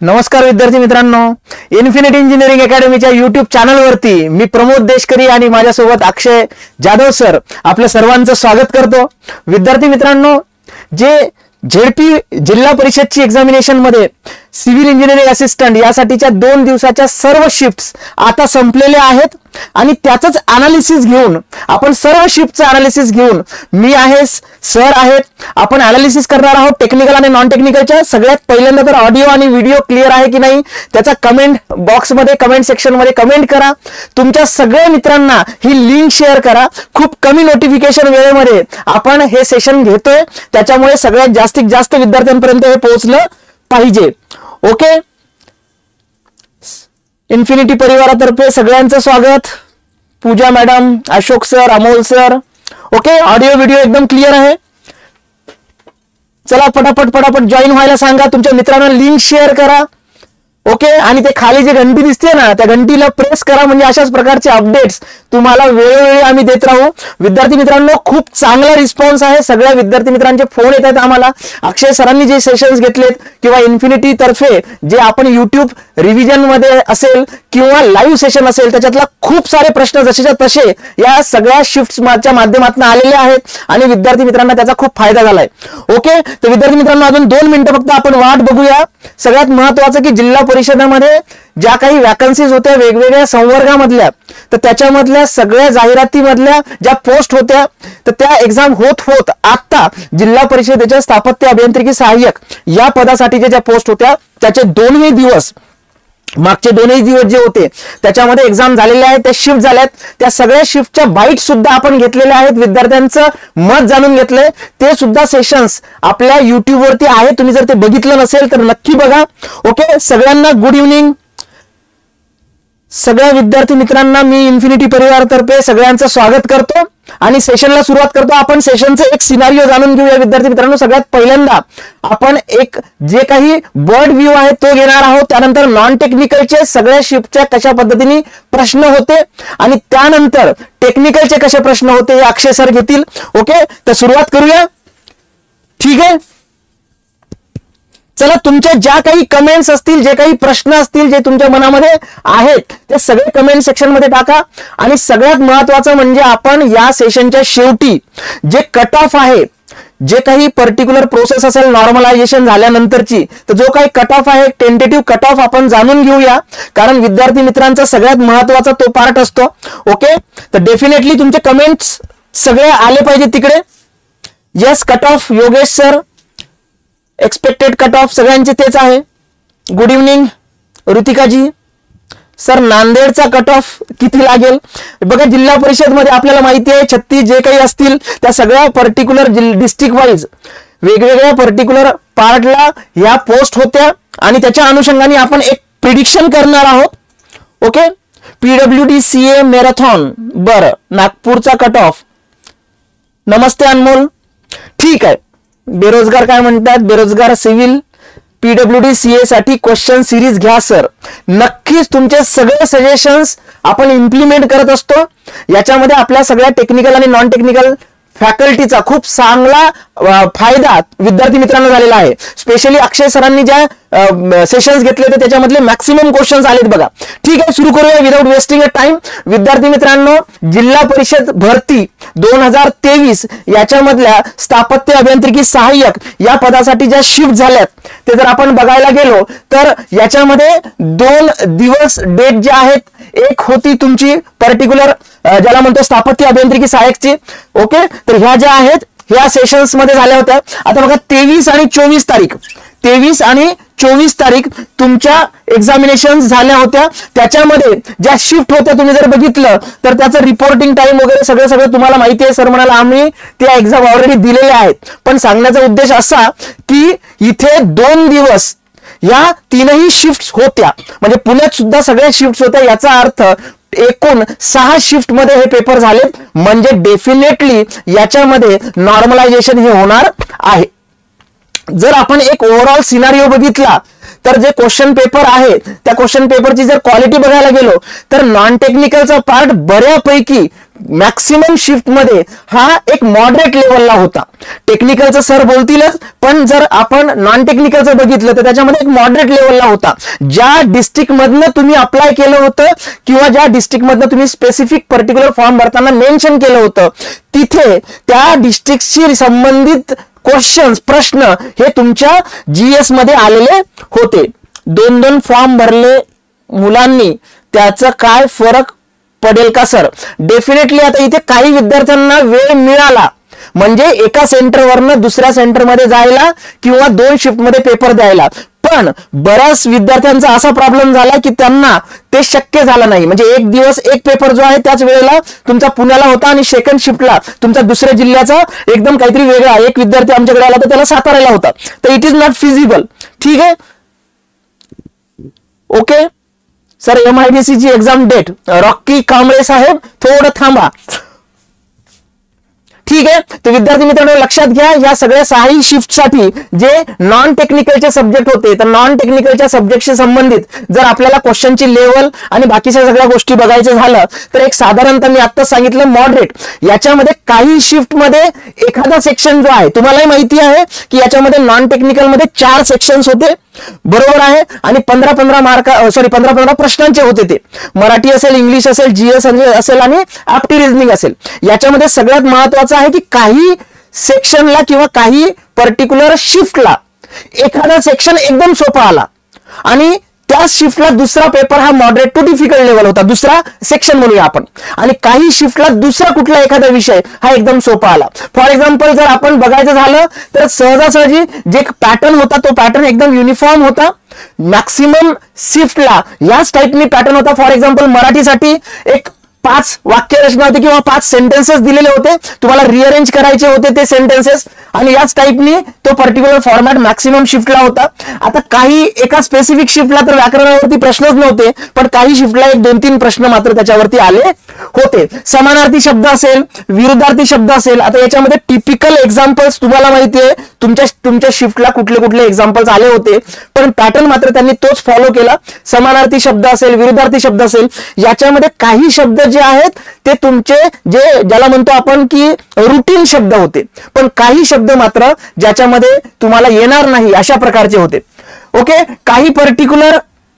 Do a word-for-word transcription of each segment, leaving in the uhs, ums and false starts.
नमस्कार विद्यार्थी मित्रांनो, इन्फिनिटी इंजिनिअरिंग अकॅडमीच्या यूट्यूब चॅनलवरती मी प्रमोद देशकरी आणि माझ्यासोबत अक्षय जाधव सर आपल्या सर्वांचं स्वागत करतो। विद्यार्थी मित्रांनो, जे झेडपी जिल्हा परिषदची एक्झामिनेशन मध्ये सिव्हिल इंजिनिअरिंग असिस्टंट यासाठीच्या दोन दिवसाच्या सर्व शिफ्ट्स आता संपलेल्या आहेत आणि त्याचंच अनालिसिस घेऊन आपण सर्व शिफ्टचं अनालिसिस घेऊन मी आहे, सर आहेत, आपण अनालिसिस करणार आहोत टेक्निकल आणि नॉन टेक्निकलच्या। सगळ्यात पहिल्यांदा तर ऑडिओ आणि व्हिडिओ क्लिअर आहे की नाही त्याचा कमेंट बॉक्स मध्ये कमेंट सेक्शन मध्ये कमेंट करा। तुमच्या सगळ्या मित्रांना ही लिंक शेअर करा। खूप कमी नोटिफिकेशन वेळेमध्ये आपण हे सेशन घेतोय, त्याच्यामुळे सगळ्यात जास्तीत जास्त विद्यार्थ्यांपर्यंत हे पोहोचलं पाहिजे। ओके, इन्फिनिटी परिवारातर्फे सगळ्यांचं स्वागत। Pooja madam, Ashok sir, Amol sir. Okay, audio video एकदम क्लिअर आहे। चला पटापट पटापट जॉईन व्हायला सांगा, तुमच्या मित्रांना लिंक शेअर करा। ओके, आणि ते खाली जी घंटी दिसते ना त्या घंटीला प्रेस करा, म्हणजे अशाच प्रकारचे अपडेट्स तुम्हाला वेळोवेळी आम्ही देत राहू। विद्यार्थी मित्रांनो, खूप चांगला रिस्पॉन्स आहे, सगळ्या विद्यार्थी मित्रांचे फोन येत आहेत आम्हाला। अक्षय सरांनी जे सेशन्स घेतलेत किंवा इन्फिनिटी तर्फे जे आपण युट्यूब रिव्हिजन मध्ये असेल किंवा लाईव्ह सेशन असेल त्याच्यातला खूप सारे प्रश्न जसेच्या तसे या सगळ्या शिफ्ट्सच्या माध्यमातून आलेले आहेत आणि विद्यार्थी मित्रांना त्याचा खूप फायदा झालाय। ओके, तर विद्यार्थी मित्रांनो, अजून दोन मिनिटं फक्त आपण वाट बघूया। सगळ्यात महत्त्वाचं की जिल्हा परिषदेमध्ये ज्या काही वॅकन्सीज होत्या वेगवेगळ्या संवर्गामधल्या, तर त्याच्यामधल्या सगळ्या जाहिरातीमधल्या ज्या पोस्ट होत्या तर त्या एक्झाम होत होत आता जिल्हा परिषदेच्या स्थापत्य अभियांत्रिकी सहाय्यक या पदासाठीच्या ज्या पोस्ट होत्या त्याचे दोनही दिवस मागचे दोनही दिवस जे होते त्याच्यामध्ये एक्झाम झालेले आहेत, त्या शिफ्ट झाल्यात। त्या सगळ्या शिफ्टच्या बाईट सुद्धा आपण घेतलेल्या आहेत, विद्यार्थ्यांचं मत जाणून घेतलंय। ते सुद्धा सेशन्स आपल्या युट्यूब वरती आहे, तुम्ही जर ते बघितलं नसेल तर नक्की बघा। ओके, सगळ्यांना गुड इव्हनिंग। सगळ्या विद्यार्थी मित्रांना मी इन्फिनिटी परिवारातर्फे सगळ्यांचं स्वागत करतो आणि सेशनला सुरुवात करतो। आपण सेशनचे एक सिनारिओ जाणून घेऊया विद्यार्थी मित्रांनो। सगळ्यात पहिल्यांदा आपण एक जे काही बर्ड व्ह्यू आहे तो घेणार आहोत, त्यानंतर नॉन टेक्निकलचे सगळ्या शिफ्टच्या कशा पद्धतीने प्रश्न होते आणि त्यानंतर टेक्निकलचे कसे प्रश्न होते हे अक्षय सर घेतील। ओके, तर सुरुवात करूया, ठीक आहे। चला, तुमच्या ज्या काही कमेंट्स असतील, जे काही प्रश्न असतील, जे तुमच्या मनामध्ये आहेत ते सगळे कमेंट सेक्शन मध्ये टाका। आणि सगळ्यात महत्त्वाचं म्हणजे आपण या सेशनच्या शेवटी जे कट ऑफ आहे, जे काही पर्टिक्युलर प्रोसेस असेल नॉर्मलायझेशन झाल्यानंतरची, तर जो काही कट ऑफ आहे टेंटेटिव्ह कट ऑफ आपण जाणून घेऊया, कारण विद्यार्थी मित्रांचा सगळ्यात महत्त्वाचा तो पार्ट असतो। ओके, तर डेफिनेटली तुमचे कमेंट्स सगळे आले पाहिजे तिकडे। Yes, cut off Yogesh sir, expected cut off सगळ्यांचे तेच आहे। गुड इव्हनिंग ऋतिकाजी सर, नांदेडचा कट ऑफ किती लागेल? बघा, जिल्हा परिषद मध्ये आपल्याला माहिती आहे छत्तीस जे काही असतील त्या सगळ्या पर्टिक्युलर डिस्ट्रिक्ट वाईज वेगवेगळ्या पर्टिक्युलर पार्टला या पोस्ट होत्या आणि त्याच्या अनुषंगाने आपण एक प्रिडिक्शन करणार आहोत। Okay, PW D C A marathon, बरं, नागपूरचा कट ऑफ। नमस्ते अनमोल, ठीक आहे। बेरोजगार काय म्हणतात? बेरोजगार civil PW D C A साठी क्वेश्चन सिरीज घ्या सर। नक्कीच तुमचे सगळे सजेशन्स आपण इम्प्लिमेंट करत असतो। याच्यामध्ये आपल्या सगळ्या टेक्निकल आणि नॉन टेक्निकल फॅकल्टीचा खूप चांगला फायदा विद्यार्थी मित्रांना झालेला आहे। स्पेशली अक्षय सरांनी ज्या सेशन्स घेतले होते त्याच्यामधले मॅक्सिमम क्वेश्चन्स आलेत बघा। ठीक आहे, सुरू करूया विदाउट वेस्टिंग अ टाइम। विद्यार्थी मित्रांनो, जिल्हा परिषद भरती दोन हजार तेवीस याच्यामधल्या स्थापत्य अभियांत्रिकी सहाय्यक या पदासाठी ज्या शिफ्ट झाल्यात ते जर आपण बघायला गेलो तर याच्यामध्ये दोन दिवस डेट जे आहेत, एक होती तुमची पर्टिक्युलर ज्याला म्हणतो स्थापत्य अभियांत्रिकी सहाय्यकची। ओके, तर ह्या ज्या आहेत ह्या सेशन्स मध्ये झाल्या होत्या। आता बघा, तेवीस आणि चोवीस तारीख तेवीस आणि चोवीस तारीख तुमच्या एक्झामिनेशन झाल्या होत्या। त्याच्यामध्ये ज्या शिफ्ट होत्या तुम्ही जर बघितलं तर त्याचं रिपोर्टिंग टाइम वगैरे सगळं सगळं तुम्हाला माहिती आहे। सर म्हणाला आम्ही त्या एक्झाम ऑलरेडी दिलेल्या आहेत, पण सांगण्याचा उद्देश असा की इथे दोन दिवस या तीनही शिफ्ट होत्या, म्हणजे पुण्यात सुद्धा सगळ्या शिफ्ट होत्या। याचा अर्थ एकूण सहा शिफ्ट मध्ये हे पेपर झालेत, म्हणजे डेफिनेटली याच्यामध्ये नॉर्मलायझेशन हे होणार आहे। जर आपण एक ओव्हरऑल सिनारिओ बघितला तर जे क्वेश्चन पेपर आहे त्या क्वेश्चन पेपरची जर क्वालिटी बघायला गेलो तर नॉन टेक्निकलचा पार्ट बऱ्यापैकी मॅक्सिमम शिफ्ट मध्ये हा एक मॉडरेट लेवलला होता. टेक्निकलचं सर बोलतीलच, पण जर आपण नॉन टेक्निकलचं बघितलं तर त्याच्यामध्ये एक मॉडरेट लेवलला होता. ज्या डिस्ट्रिक्ट मधनं तुम्ही अप्लाय केलं होतं किंवा ज्या डिस्ट्रिक्ट मधनं तुम्ही स्पेसिफिक पर्टिक्युलर फॉर्म भरताना मेन्शन केलं होतं तिथे त्या डिस्ट्रिक्टशी संबंधित क्वेश्चन्स प्रश्न हे तुमच्या जीएस मध्ये आलेले होते. दोन दोन फॉर्म भरले मुलांनी, त्याचा काय फरक पडेल का सर? डेफिनेटली आता इथे काही विद्यार्थ्यांना वेळ मिळाला म्हणजे एका सेंटरवरनं दुसऱ्या सेंटरमध्ये जायला किंवा दोन शिफ्टमध्ये पेपर द्यायला, पण बऱ्याच विद्यार्थ्यांचा असा प्रॉब्लेम झाला की त्यांना ते शक्य झालं नाही. म्हणजे एक दिवस एक पेपर जो आहे त्याच वेळेला तुमचा पुण्याला होता आणि सेकंड शिफ्टला तुमचा दुसऱ्या जिल्ह्याचा एकदम काहीतरी वेगळा एक विद्यार्थी आमच्याकडे आला तर त्याला साताऱ्याला होता. तर इट इज नॉट फिजिबल. ठीक आहे, ओके सर. एमआयडीसी ची एक्झाम डेट, रॉकी कांबळे साहेब थोडं थांबा. ठीक आहे, तर विद्यार्थी मित्रांनो लक्षात घ्या, या सगळ्या सहाही शिफ्ट साठी जे नॉन टेक्निकलचे सब्जेक्ट होते तर नॉन टेक्निकलच्या सब्जेक्टशी संबंधित जर आपल्याला क्वेश्चनची लेवल आणि बाकीच्या सगळ्या गोष्टी बघायचं झालं तर एक साधारणतः मी आत्ताच सांगितलं मॉडरेट. याच्यामध्ये काही शिफ्ट मध्ये एखादा सेक्शन जो आहे तुम्हालाही माहिती आहे की याच्यामध्ये नॉन टेक्निकल मध्ये चार सेक्शन्स होते, बरोबर आहे, आणि पंधरा पंधरा मार्क सॉरी पंधरा पंधरा प्रश्नांचे होते. ते मराठी असेल, इंग्लिश असेल, जीएस असेल आणि ऍप्टी रिझनिंग असेल. याच्यामध्ये सगळ्यात महत्वाचं आहे की काही सेक्शनला किंवा काही पर्टिक्युलर शिफ्टला एखादा सेक्शन एकदम सोपा आला आणि त्या शिफ्टला दुसरा पेपर हा मॉडरेट टू डिफिकल्ट लेवल होता, दुसरा सेक्शन म्हणूया आपण, आणि काही शिफ्टला दुसरा कुठला एखादा विषय हा एकदम सोपा आला. फॉर एक्झाम्पल जर आपण बघायचं झालं तर सहजासहजी जे पॅटर्न होता तो पॅटर्न एकदम युनिफॉर्म होता. मॅक्सिमम शिफ्टला याच टाईपनी पॅटर्न होता. फॉर एक्झाम्पल मराठीसाठी एक पाच वाक्य रचना होती किंवा पाच सेंटेन्सेस दिलेले होते, तुम्हाला रिअरेंज करायचे होते ते सेंटेन्सेस, आणि याच टाईपनी तो पर्टिक्युलर फॉर्मॅट मॅक्सिमम शिफ्टला होता. आता काही एका स्पेसिफिक शिफ्टला तर व्याकरणावरती प्रश्नच नव्हते, पण काही शिफ्टला एक दोन तीन प्रश्न मात्र त्याच्यावरती आले होते. समानार्थी शब्द असेल, विरुद्धार्थी शब्द असेल. आता याच्यामध्ये टिपिकल एक्झाम्पल्स तुम्हाला माहिती आहे तुमच्या तुमच्या शिफ्टला कुठले कुठले एक्झाम्पल्स आले होते, पण पॅटर्न मात्र त्यांनी तोच फॉलो केला. समानार्थी शब्द असेल, विरुद्धार्थी शब्द असेल, याच्यामध्ये काही शब्द जे आहेत ते तुमचे जे ज्याला म्हणतो आपण की रुटीन शब्द होते, पण काही शब्द मात्र ज्याच्यामध्ये तुम्हाला येणार नाही अशा प्रकारचे होते. ओके, काही पर्टिक्युलर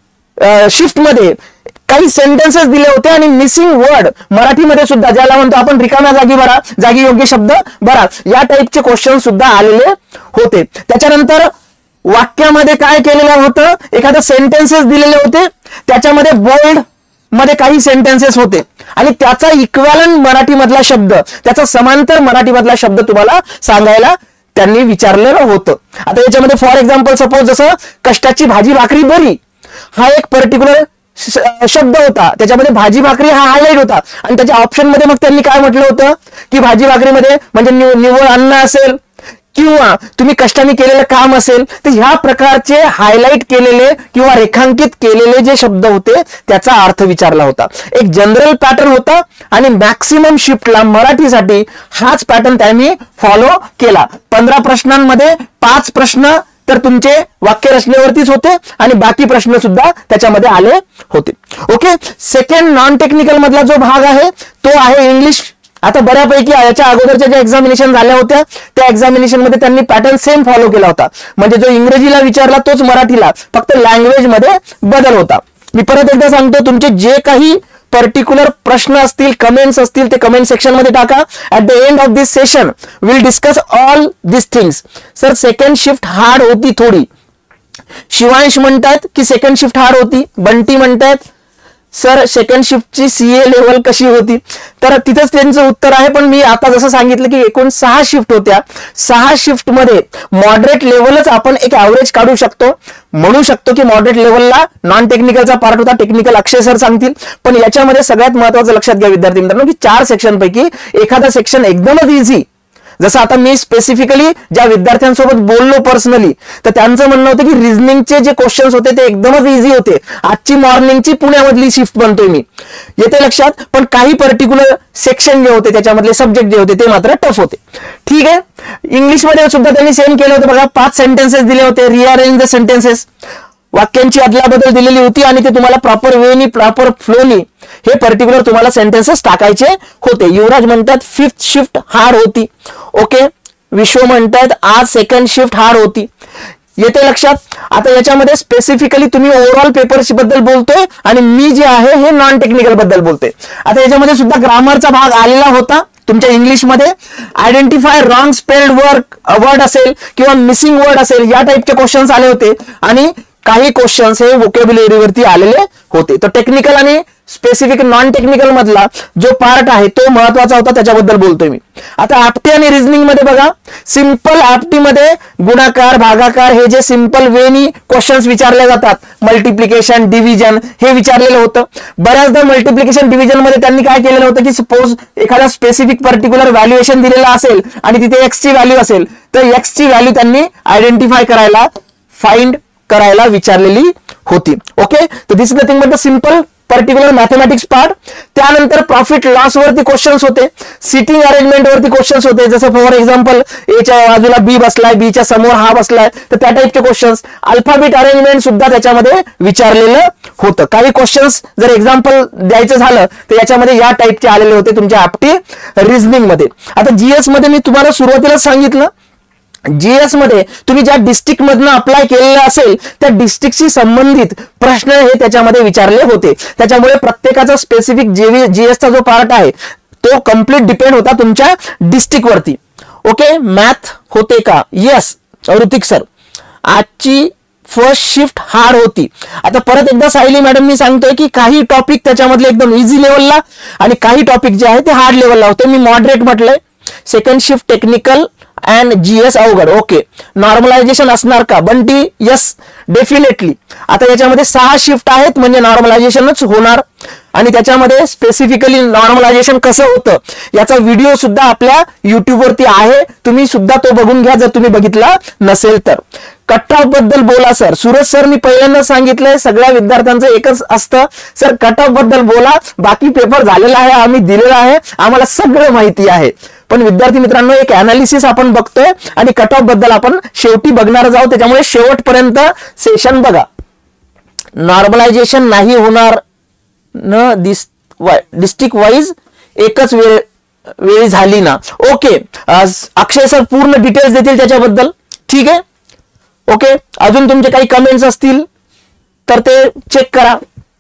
शिफ्ट मध्ये काही सेंटेन्सेस दिले होते आणि मिसिंग वर्ड मराठीमध्ये सुद्धा ज्याला म्हणतो आपण रिकाम्या जागी भरा, जागी योग्य शब्द भरा, या टाईपचे क्वेश्चन सुद्धा आलेले होते. त्याच्यानंतर वाक्यामध्ये काय केलेलं होतं, एखादं सेंटेन्सेस दिलेले होते त्याच्यामध्ये बोल्ड मध्ये काही सेंटेन्सेस होते आणि त्याचा इक्वॅलंट मराठी मधला शब्द, त्याचा समांतर मराठी मधला शब्द तुम्हाला सांगायला त्यांनी विचारलेलं होतं. आता याच्यामध्ये फॉर एक्झाम्पल सपोज जसं कष्टाची भाजी भाकरी बरी हा एक पर्टिक्युलर शब्द होता, त्याच्यामध्ये भाजी भाकरी हा हायलाइट होता आणि त्याच्या ऑप्शन मध्ये मग त्यांनी काय म्हटलं होतं की भाजी भाकरीमध्ये म्हणजे निव्वळ अन्न असेल किंवा तुम्ही कष्टाने केलेलं काम असेल, तर ह्या प्रकारचे हायलाइट केलेले किंवा रेखांकित केलेले जे शब्द होते त्याचा अर्थ विचारला होता. एक जनरल पॅटर्न होता आणि मॅक्सिमम शिफ्टला मराठीसाठी हाच पॅटर्न त्यांनी फॉलो केला. पंधरा प्रश्नांमध्ये पाच प्रश्न तर तुमचे वाक्य रचनेवरतीच होते आणि बाकी प्रश्न सुद्धा त्याच्यामध्ये आले होते. ओके, सेकंड नॉन टेक्निकल मधला जो भाग आहे तो आहे इंग्लिश. आता बऱ्यापैकी याच्या अगोदरच्या ज्या एक्झामिनेशन झाल्या होत्या त्या एक्झामिनेशन मध्ये त्यांनी पॅटर्न सेम फॉलो केला होता, म्हणजे जो इंग्रजीला विचारला तोच मराठीला, फक्त लँग्वेज मध्ये बदल होता. मी परत एकदा सांगतो, तुमचे जे काही पर्टिक्युलर प्रश्न असतील, कमेंट्स असतील, ते कमेंट सेक्शन मध्ये टाका. At the end of this session will discuss all this things. Sir second shift hard होती थोडी, शिवांश म्हणतात की सेकंड शिफ्ट हार्ड होती. बंटी म्हणतात सर सेकंड शिफ्टची सीए लेवल कशी होती, तर तिथंच त्यांचं उत्तर आहे. पण मी आता जसं सांगितलं की एकूण सहा शिफ्ट होत्या, सहा शिफ्ट मध्ये मॉडरेट लेवलच आपण एक ऍव्हरेज काढू शकतो, म्हणू शकतो की मॉडरेट लेवलला नॉन टेक्निकलचा पार्ट होता. टेक्निकल अक्षय सर सांगतील, पण याच्यामध्ये सगळ्यात महत्वाचं लक्षात घ्या विद्यार्थी मित्रांनो की चार सेक्शन पैकी एखादा सेक्शन एकदमच इझी, जसं आता मी स्पेसिफिकली ज्या विद्यार्थ्यांसोबत बोललो पर्सनली तर त्यांचं म्हणणं होतं की रिझनिंगचे जे क्वेश्चन्स होते ते एकदमच इझी होते. आजची मॉर्निंगची पुण्यामधली शिफ्ट म्हणतोय मी, येते लक्षात, पण काही पर्टिक्युलर सेक्शन जे होते त्याच्यामधले सब्जेक्ट जे होते ते मात्र टफ होते. ठीक आहे, इंग्लिशमध्ये सुद्धा त्यांनी सेम केलं होतं बघा, पाच सेंटेन्सेस दिले होते, रिअरेंज द सेंटेन्सेस. वाक्यांची अदलाबदल दिलेली होती आणि ते तुम्हाला प्रॉपर वेनी प्रॉपर फ्लोनी हे पर्टिक्युलर तुम्हाला सेंटेन्सेस टाकायचे होते. युवराज म्हणतात फिफ्थ शिफ्ट हार्ड होती. ओके, विश्व म्हणतात आज सेकंड शिफ्ट हार्ड होती. येते लक्षात. आता याच्यामध्ये स्पेसिफिकली तुम्ही ओव्हरऑल पेपर बद्दल बोलतोय आणि मी जे आहे हे नॉन टेक्निकल बद्दल बोलतोय. आता याच्यामध्ये सुद्धा ग्रामरचा भाग आलेला होता तुमच्या इंग्लिशमध्ये. Identify wrong spelled word word असेल किंवा मिसिंग वर्ड असेल या टाइपचे क्वेश्चन्स आले होते आणि काही क्वेश्चन्स हे वोकॅब्युलरी वरती आलेले होते. तर टेक्निकल आणि स्पेसिफिक नॉन टेक्निकल मधला जो पार्ट आहे तो महत्वाचा होता, त्याच्याबद्दल बोलतोय मी. आता आपटी आणि रिझनिंग मध्ये बघा, सिंपल आपटी मध्ये गुणाकार भागाकार हे जे सिंपल वेनी क्वेश्चन्स विचारले जातात, मल्टिप्लिकेशन डिव्हिजन हे विचारलेलं होतं. बऱ्याचदा मल्टिप्लिकेशन डिव्हिजन मध्ये त्यांनी काय केलेलं होतं की सपोज एखादा स्पेसिफिक पर्टिक्युलर व्हॅल्युएशन दिलेला असेल आणि तिथे एक्स ची व्हॅल्यू असेल तर एक्स ची व्हॅल्यू त्यांनी आयडेंटिफाय करायला फाइंड करायला विचारलेली होती. ओके, तर this is nothing but the simple particular mathematics part. त्यानंतर प्रॉफिट लॉस वरती क्वेश्चन्स होते, सिटिंग अरेंजमेंट वरती क्वेश्चन्स होते. जसं फॉर एक्झाम्पल एच्या बाजूला बी बसलाय, बीच्या समोर हा बसलाय, तर त्या टाइपचे क्वेश्चन्स. अल्फाबेट अरेंजमेंट सुद्धा त्याच्यामध्ये विचारलेलं होतं. काही क्वेश्चन्स जर एक्झाम्पल द्यायचं झालं तर याच्यामध्ये या टाइपचे आलेले होते तुमच्या आपटी रिझनिंग मध्ये. आता जीएस मध्ये मी तुम्हाला सुरुवातीलाच सांगितलं, जीएस मध्ये तुम्ही ज्या डिस्ट्रिक्ट मधनं अप्लाय केलेलं असेल त्या डिस्ट्रिक्टशी संबंधित प्रश्न हे त्याच्यामध्ये विचारले होते. त्याच्यामुळे प्रत्येकाचा स्पेसिफिक जीएसचा जो पार्ट आहे तो कम्प्लीट डिपेंड होता तुमच्या डिस्ट्रिक्ट वरती. ओके, मॅथ होते का? येस ऋतिक सर, आजची फर्स्ट शिफ्ट हार्ड होती. आता परत एकदा सायली मॅडम मी सांगतोय की काही टॉपिक त्याच्यामधले एकदम इझी लेवलला आणि काही टॉपिक जे आहे ते हार्ड लेवलला होते. मी मॉडरेट म्हटलंय. Second shift technical and GS अवघड. ओके, नॉर्मलायझेशन असणार का? Bunty yes definitely. आता याच्यामध्ये सहा शिफ्ट आहेत म्हणजे नॉर्मलायझेशनच होणार आणि त्याच्यामध्ये स्पेसिफिकली नॉर्मलायझेशन कसं होतं याचा व्हिडिओ सुद्धा आपल्या युट्यूब वरती आहे, तुम्ही सुद्धा तो बघून घ्या जर तुम्ही बघितला नसेल तर. कट ऑफ बद्दल बोला सर. सूरज सर मी पहिल्यांदा सांगितलंय सगळ्या विद्यार्थ्यांचं एकच असतं सर कट ऑफ बद्दल बोला. बाकी पेपर झालेला आहे, आम्ही दिलेला आहे, आम्हाला सगळं माहिती आहे. पण विद्यार्थी मित्रांनो एक अनालिसिस आपण बघतोय आणि कट ऑफ बद्दल आपण शेवटी बघणार आहोत, त्याच्यामुळे शेवटपर्यंत सेशन बघा. नॉर्मलायझेशन नाही होणार न डिस्ट्रिक्ट वाईज एकच वेळ वेळ झाली ना. ओके, अक्षय सर पूर्ण डिटेल्स देतील त्याच्याबद्दल. ठीक आहे. ओके, अजून तुमचे काही कमेंट्स असतील तर ते चेक करा.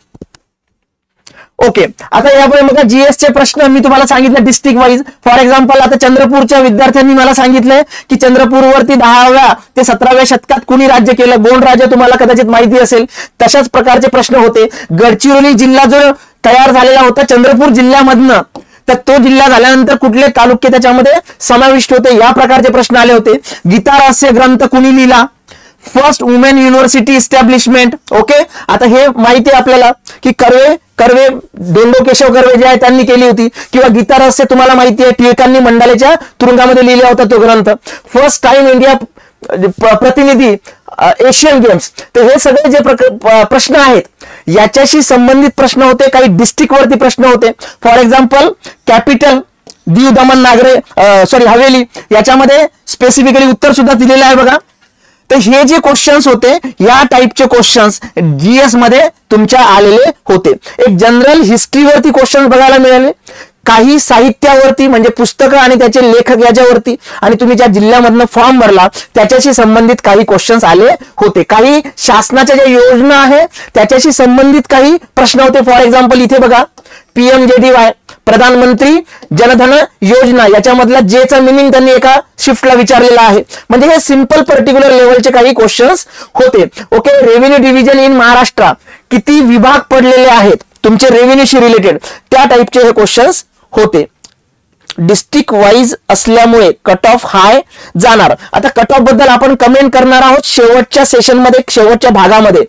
ओके, आता यापुढे मग जीएस चे प्रश्न मी तुम्हाला सांगितलं डिस्ट्रिक्ट वाईज. फॉर एक्झाम्पल आता चंद्रपूरच्या विद्यार्थ्यांनी मला सांगितलंय की चंद्रपूरवरती दहाव्या ते सतराव्या शतकात कुणी राज्य केलं. गोंड राज्य तुम्हाला कदाचित माहिती असेल. तशाच प्रकारचे प्रश्न होते. गडचिरोली जिल्हा जो तयार झालेला होता चंद्रपूर जिल्ह्यामधनं, तर तो जिल्हा झाल्यानंतर कुठले तालुके त्याच्यामध्ये समाविष्ट होते या प्रकारचे प्रश्न आले होते. गीता रहस्य ग्रंथ कुणी लिहिला? First women university establishment. Okay, आता हे माहिती आहे आपल्याला की कर्वे कर्वे दोंडो केशव कर्वे जे आहे त्यांनी केली होती. किंवा गीता रहस्य तुम्हाला माहिती आहे टिळकांनी मंडालेच्या तुरुंगामध्ये लिहिला होता तो ग्रंथ. फर्स्ट टाइम इंडिया प्रतिनिधी एशियन गेम्स. तर हे सगळे जे प्रश्न आहेत याच्याशी संबंधित प्रश्न होते. काही डिस्ट्रिक्ट वरती प्रश्न होते. For example capital Diu Daman नागरे सॉरी हवेली याच्यामध्ये स्पेसिफिकली उत्तर सुद्धा दिलेलं आहे बघा. तर हे जे क्वेश्चन्स होते या टाइपचे क्वेश्चन्स जीएस मध्ये तुमच्या आलेले होते. एक जनरल हिस्ट्रीवरती क्वेश्चन्स बघायला मिळाले, काही साहित्यावरती म्हणजे पुस्तकं आणि त्याचे लेखक याच्यावरती, आणि तुम्ही ज्या जिल्ह्यामधनं फॉर्म भरला त्याच्याशी संबंधित काही क्वेश्चन्स आले होते. काही शासनाच्या ज्या योजना आहे त्याच्याशी संबंधित काही प्रश्न होते. फॉर एक्झाम्पल इथे बघा पीएमजेडीवाय प्रधानमंत्री जनधन योजना याच्यामधला जेचा मिनिंग त्यांनी एका शिफ्टला विचारलेला आहे. म्हणजे हे सिंपल पर्टिक्युलर लेवलचे काही क्वेश्चन्स होते. Okay, revenue division in Maharashtra किती विभाग पडलेले आहेत तुमचे रेव्हेन्यूशी रिलेटेड त्या टाइपचे हे क्वेश्चन्स होते. डिस्ट्रिक्ट वाईज असल्यामुळे कट ऑफ हाय जाणार. आता कट ऑफ बद्दल आपण कमेंट करणार आहोत शेवटच्या सेशन मध्ये, शेवटच्या भागामध्ये.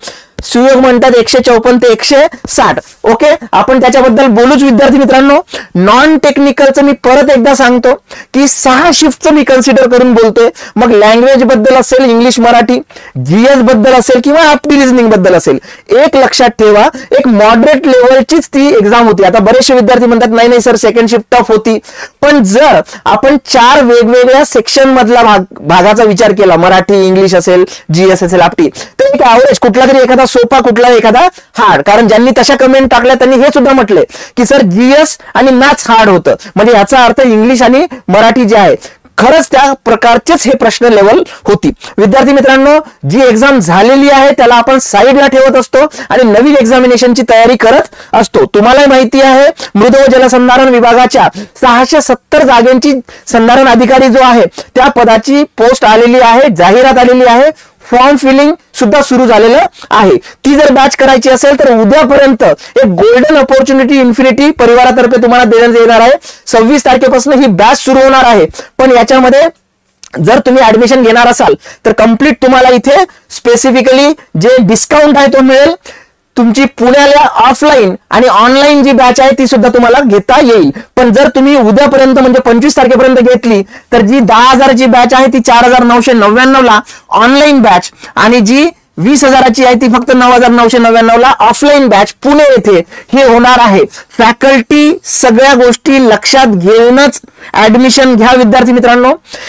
सुयोग म्हणतात एकशे चौपन्न ते एकशे साठ. ओके, आपण त्याच्याबद्दल बोलूच विद्यार्थी मित्रांनो. नॉन टेक्निकलचं मी परत एकदा सांगतो की सहा शिफ्टचं मी कन्सिडर करून बोलतोय. मग लँग्वेज बद्दल असेल, इंग्लिश मराठी, जीएस बद्दल असेल किंवा आपली रिझनिंग बद्दल असेल, एक लक्षात ठेवा, एक मॉडरेट लेवलचीच ती एक्झाम होती. आता बरेचसे विद्यार्थी म्हणतात नाही नाही सर सेकंड शिफ्ट टफ होती, पण जर आपण चार वेगवेगळ्या सेक्शन मधला भाग भागाचा विचार केला, मराठी, इंग्लिश असेल, जीएस असेल, आपटी, तर एक ऍव्हरेज कुठला तरी एखादा सोपा, कुठला एखादा हार्ड. कारण ज्यांनी तशा कमेंट टाकल्या त्यांनी हे सुद्धा म्हटले की सर जीएस आणि मॅथ्स हार्ड होतं, म्हणजे याचा अर्थ इंग्लिश आणि मराठी जे आहे खरंच त्या प्रकारचेच हे प्रश्न लेवल होती. विद्यार्थी मित्रांनो, जी एक्झाम झालेली आहे त्याला आपण साईडला ठेवत असतो आणि नवीन एक्झामिनेशनची तयारी करत असतो. तुम्हाला माहिती आहे मृद व जलसंधारण विभागाच्या सहाशे सत्तर जागांची संधारण अधिकारी जो आहे त्या पदाची पोस्ट आलेली आहे, जाहिरात आलेली आहे, फॉर्म फिलिंग सुद्धा सुरू झालेलं आहे. ती जर बॅच करायची असेल तर उद्यापर्यंत एक गोल्डन अपॉर्च्युनिटी इन्फिनिटी परिवारातर्फे तुम्हाला देण्यात येणार आहे. सव्वीस तारखेपासून ही बॅच सुरू होणार आहे. पण याच्यामध्ये जर तुम्ही ऍडमिशन घेणार असाल तर कंप्लीट तुम्हाला इथे स्पेसिफिकली जे डिस्काउंट आहे तो मिळेल. तुमची पुण्याला ऑफलाईन आणि ऑनलाईन जी बॅच आहे ती सुद्धा तुम्हाला घेता येईल. पण जर तुम्ही उद्यापर्यंत म्हणजे पंचवीस तारखेपर्यंत घेतली तर जी दहा हजारची बॅच आहे ती चार हजार नऊशे नव्याण्णव ला ऑनलाईन बॅच, आणि जी वीस हजाराची आहे ती फक्त नऊ हजार नऊशे नव्याण्णव ला ऑफलाईन बॅच पुणे येथे हे होणार आहे. फॅकल्टी सगळ्या गोष्टी लक्षात घेऊनच ऍडमिशन घ्या विद्यार्थी मित्रांनो.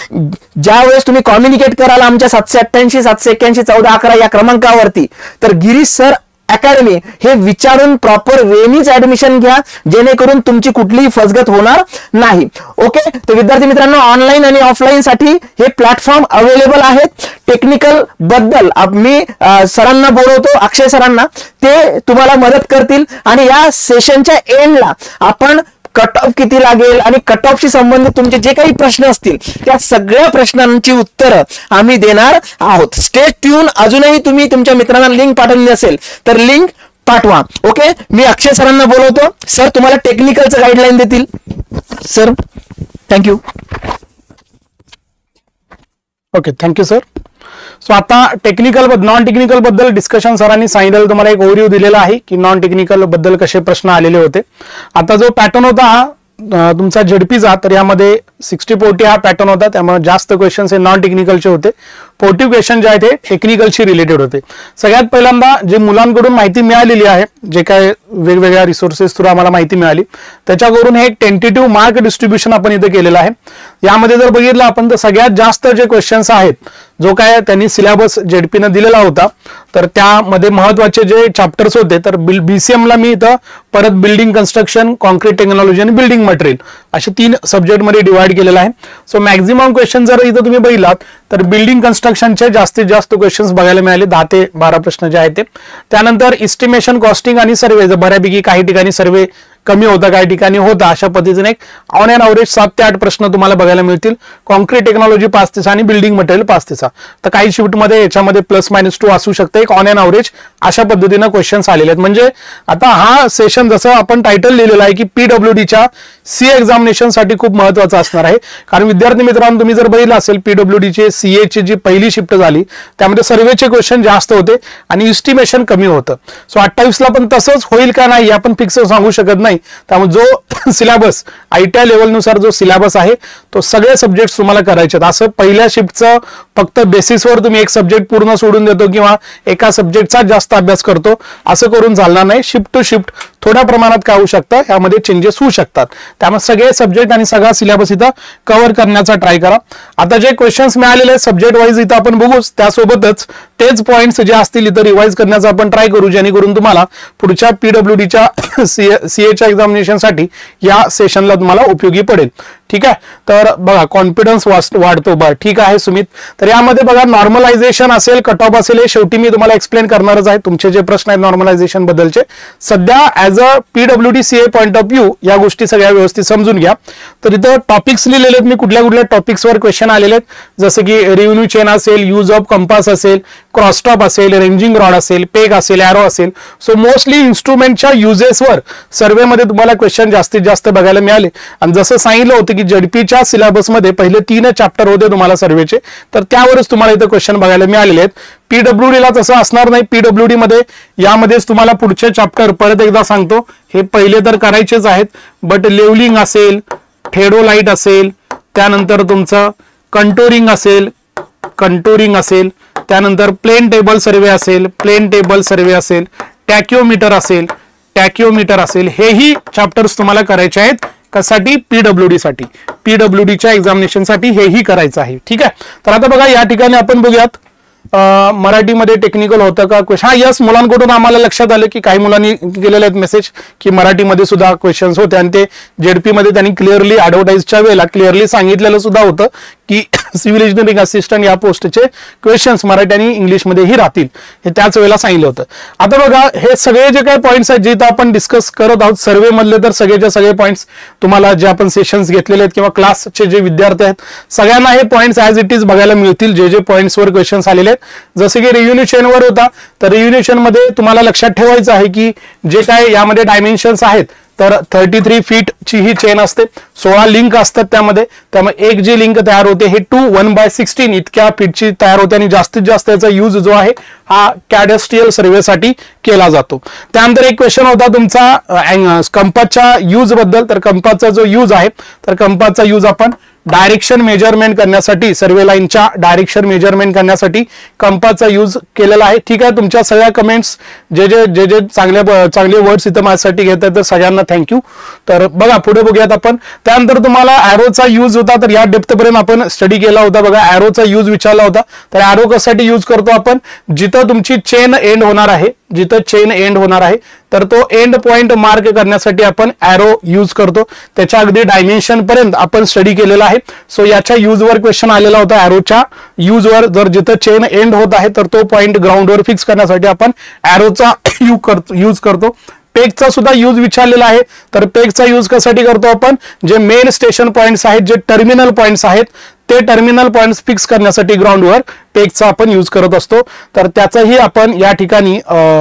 ज्या वेळेस तुम्ही कम्युनिकेट कराल आमच्या सातशे अठ्ठ्याऐंशी सातशे एक्क्याऐंशी चौदा अकरा या क्रमांकावरती, तर गिरीश सर अकॅडमी हे विचारून प्रॉपर वेनीच ऍडमिशन घ्या, जेणेकरून तुमची कुठलीही फसगत होणार नाही. ओके, तर विद्यार्थी मित्रांनो, ऑनलाईन आणि ऑफलाईन साठी हे प्लॅटफॉर्म अवेलेबल आहेत. टेक्निकल बद्दल मी सरांना बोलवतो, अक्षय सरांना, ते तुम्हाला मदत करतील. आणि या सेशनच्या एंडला आपण कट ऑफ किती लागेल आणि कट ऑफशी संबंधित तुमचे जे काही प्रश्न असतील त्या सगळ्या प्रश्नांची उत्तरं आम्ही देणार आहोत. Stay tuned. अजूनही तुम्ही तुमच्या मित्रांना लिंक पाठवली असेल तर लिंक पाठवा. ओके, मी अक्षय सरांना बोलवतो. सर तुम्हाला टेक्निकलचं गाईडलाईन देतील. Sir thank you. Okay, thank you sir. So आता टेक्निकल नॉन टेक्निकल बद्दल डिस्कशन सरांनी सांगितलं, तुम्हाला एक ओव्हरव्ह्यू दिलेला आहे की नॉन टेक्निकल बद्दल कसे प्रश्न आलेले होते. आता जो पॅटर्न होता हा तुमचा झेडपीचा, तर यामध्ये सिक्स्टी फोर्टी हा पॅटर्न होता, त्यामुळे जास्त क्वेश्चन्स हे नॉन टेक्निकलचे होते. फोर्टी क्वेश्चन जे आहेत ते टेक्निकलशी रिलेटेड होते. सगळ्यात पहिल्यांदा जे मुलांकडून माहिती मिळालेली आहे, जे काय वेगवेगळ्या रिसोर्सेस थ्रू आम्हाला माहिती मिळाली, त्याच्यावरून हे एक टेंटेटिव्ह मार्क डिस्ट्रीब्युशन आपण इथे केलेलं आहे. यामध्ये जर बघितलं आपण तर सगळ्यात जास्त जे क्वेश्चन्स आहेत, जो काय त्यांनी सिलेबस झेडपीनं दिलेला होता, तर त्यामध्ये महत्वाचे जे चॅप्टर्स होते, तर बीसीएमला मी इथं परत बिल्डिंग कन्स्ट्रक्शन, कॉन्क्रीट टेक्नॉलॉजी आणि बिल्डिंग मटेरियल असे तीन सब्जेक्टमध्ये डिवाइड केलेला आहे. सो मॅक्झिमम क्वेश्चन जर इथं तुम्ही बघितलात तर बिल्डिंग कन्स्ट्रक्शनचे जास्तीत जास्त क्वेश्चन्स बघायला मिळाले, दहा ते बारा प्रश्न जे आहेत ते. त्यानंतर इस्टिमेशन, कॉस्टिंग आणि सर्वे, बऱ्यापैकी काही ठिकाणी सर्वे कमी होता, काही ठिकाणी होता, अशा पद्धतीने एक ऑन अँड अवरेज सात ते आठ प्रश्न तुम्हाला बघायला मिळतील. कॉन्क्रीट टेक्नॉलॉजी पाच ते सहा आणि बिल्डिंग मटेरियल पाच ते सहा. तर काही शिफ्टमध्ये याच्यामध्ये प्लस मायनस टू असू शकते. एक ऑन अँड अवरेज अशा पद्धतीनं क्वेश्चन्स आलेले आहेत. म्हणजे आता हा सेशन जसं आपण टायटल लिहिलेलं आहे की पीडब्ल्यूडीच्या सी एक्झामिनेशन साठी खूप महत्वाचा असणार आहे. कारण विद्यार्थी मित्रांनो, तुम्ही जर बघितलं असेल पीडब्ल्यूडीचे सीएची जी पहिली शिफ्ट झाली त्यामध्ये सर्वेचे क्वेश्चन जास्त होते आणि इस्टिमेशन कमी होतं. सो अठ्ठावीस ला पण तसंच होईल का नाही आपण फिक्स सांगू शकत नाही. त्यामुळे जो सिलेबस आयटीआय लेवलनुसार जो सिलेबस आहे तो सगळे सब्जेक्ट तुम्हाला करायचे आहेत. असं पहिल्या शिफ्टचं फक्त बेसिसवर तुम्ही एक सब्जेक्ट पूर्ण सोडून देतो किंवा एका सब्जेक्टचा जास्त अभ्यास करतो असं करून चालणार नाही. शिफ्ट टू शिफ्ट थोड्या प्रमाणात काय होऊ शकतं, यामध्ये चेंजेस होऊ शकतात. त्यामुळे सगळे सब्जेक्ट आणि सगळा सिलेबस इथं कव्हर करण्याचा ट्राय करा. आता जे क्वेश्चन्स मिळालेले सब्जेक्ट वाईज इथं आपण बघूच, त्यासोबतच तेच पॉइंट्स जे असतील इथं रिवाइज करण्याचा आपण ट्राय करू, जेणेकरून तुम्हाला पुढच्या पीडब्ल्यूडीच्या सीएच्या एक्झामिनेशन साठी या सेशनला तुम्हाला उपयोगी पडेल. ठीक आहे, तर बघा कॉन्फिडन्स वाढतो. बरं ठीक आहे सुमित. तर यामध्ये बघा नॉर्मलायझेशन असेल, कट ऑफ असेल, हे शेवटी मी तुम्हाला एक्सप्लेन करणारच आहे. तुमचे जे प्रश्न आहेत नॉर्मलायझेशन बद्दलचे सध्या as a PWD CA point of view या गोष्टी सगळ्या व्यवस्थित समजून घ्या. तर इथं टॉपिक्स लिहिलेले आहेत मी, कुठल्या कुठल्या टॉपिक्सवर क्वेश्चन आलेले आहेत, जसं की रेव्हेन्यू चेन असेल, यूज ऑफ कंपास असेल, क्रॉसटॉप असेल, रेंजिंग रॉड असेल, पेग असेल, एरो असेल. सो मोस्टली इन्स्ट्रुमेंटच्या युजेसवर सर्वेमध्ये तुम्हाला क्वेश्चन जास्तीत जास्त बघायला मिळाले. आणि जसं सांगितलं होतं की जेडपीच्या सिलेबसमध्ये पहिले तीन चॅप्टर होते तुम्हाला सर्वेचे, तर त्यावरच तुम्हाला इथे क्वेश्चन बघायला मिळालेले आहेत. पीडब्ल्यूडी ला तसं असणार नाही. पीडब्ल्यूडी मध्ये यामध्येच तुम्हाला पुढचे चॅप्टर परत एकदा सांगतो, हे पहिले तर करायचेच आहेत, बट लेवलिंग असेल, थेडोलाइट असेल, त्यानंतर तुमचं कंटोरिंग असेल, कंटोरिंग असेल, त्यानंतर प्लेन टेबल सर्वे असेल, प्लेन टेबल सर्वे असेल, टॅक्योमीटर असेल, टॅक्योमीटर असेल, हेही चॅप्टर्स तुम्हाला करायचे आहेत. कशासाठी? पीडब्ल्यूडी साठी, पीडब्ल्यूडीच्या एक्झामिनेशनसाठी हेही करायचं आहे. ठीक आहे. तर आता बघा या ठिकाणी आपण बघूयात मराठीमध्ये टेक्निकल होतं का क्वेश्चन. हा यस, मुलांकडून आम्हाला लक्षात आलं की काही मुलांनी केलेले आहेत मेसेज की मराठीमध्ये सुद्धा क्वेश्चन्स होते, आणि ते जेडपी मध्ये त्यांनी क्लिअरली ऍडव्हर्टाईजच्या वेळेला क्लिअरली सांगितलेलं सुद्धा होतं की सिव्हिल इंजिनिअरिंग असिस्टंट या पोस्टचे क्वेश्चन्स मराठी आणि इंग्लिशमध्येही राहतील, हे त्याच वेळेला सांगितलं होतं. आता बघा हे सगळे जे काही पॉईंट्स आहेत जे इथं आपण डिस्कस करत आहोत सर्वे मधले, तर सगळेचे सगळे पॉईंट्स तुम्हाला जे आपण सेशन्स घेतलेले आहेत किंवा क्लासचे जे विद्यार्थी आहेत सगळ्यांना हे पॉईंट्स ऍज इट इज बघायला मिळतील, जे जे पॉईंट्सवर क्वेश्चन्स आलेले आहेत. जसे की रिव्ह्यू चेनवर होता, तर रिव्ह्यू मध्ये तुम्हाला लक्षात ठेवायचं आहे की जे काय यामध्ये डायमेन्शन्स आहेत, तर थर्टी थ्री फीट ची ही चेन असते, सोळा लिंक असतात त्यामध्ये. त्यामुळे एक जी लिंक तयार होते हे टू वन बाय सिक्स्टीन इतक्या फीटची तयार होते, आणि जास्तीत जास्त याचा यूज जो आहे हा कॅडेस्ट्रियल सर्वेसाठी केला जातो. त्यानंतर एक क्वेश्चन होता तुमचा कंपासच्या यूज बद्दल. तर कंपासचा जो यूज आहे, तर कंपासचा यूज आपण डायरेक्शन मेजरमेंट करण्यासाठी, सर्वे लाईनच्या डायरेक्शन मेजरमेंट करण्यासाठी कंपासचा यूज केलेला आहे. ठीक आहे. तुमच्या सगळ्या कमेंट्स जे जे जे जे चांगल्या चांगले वर्ड्स इथं माझ्यासाठी घेत आहेत तर सगळ्यांना थँक्यू. तर बघा पुढे बघूयात आपण. त्यानंतर तुम्हाला ॲरोचा यूज होता, तर या डेप्थपर्यंत आपण स्टडी केला होता. बघा ॲरोचा यूज विचारला होता, तर ॲरो कशासाठी यूज करतो आपण? जिथं तुमची चेन एंड होणार आहे, जिथं चेन एंड होणार आहे तर तो एंड पॉइंट मार्क करण्यासाठी आपण ॲरो यूज करतो. त्याच्या अगदी डायमेन्शन पर्यंत आपण स्टडी केलेला आहे. सो याच्या यूजवर क्वेश्चन आलेला होता. ॲरोच्या यूजवर जर जिथं चेन एंड होत आहे तर तो पॉइंट ग्राउंडवर फिक्स करण्यासाठी आपण ॲरोचा यूज करतो. पेगचा सुद्धा यूज विचारलेला आहे, तर पेगचा यूज कशासाठी करतो आपण? जे मेन स्टेशन पॉइंट्स आहेत, जे टर्मिनल पॉइंट्स आहेत, ते टर्मिनल पॉइंट्स फिक्स करण्यासाठी ग्राउंडवर पेगचा आपण यूज करत असतो. तर त्याचाही आपण या ठिकाणी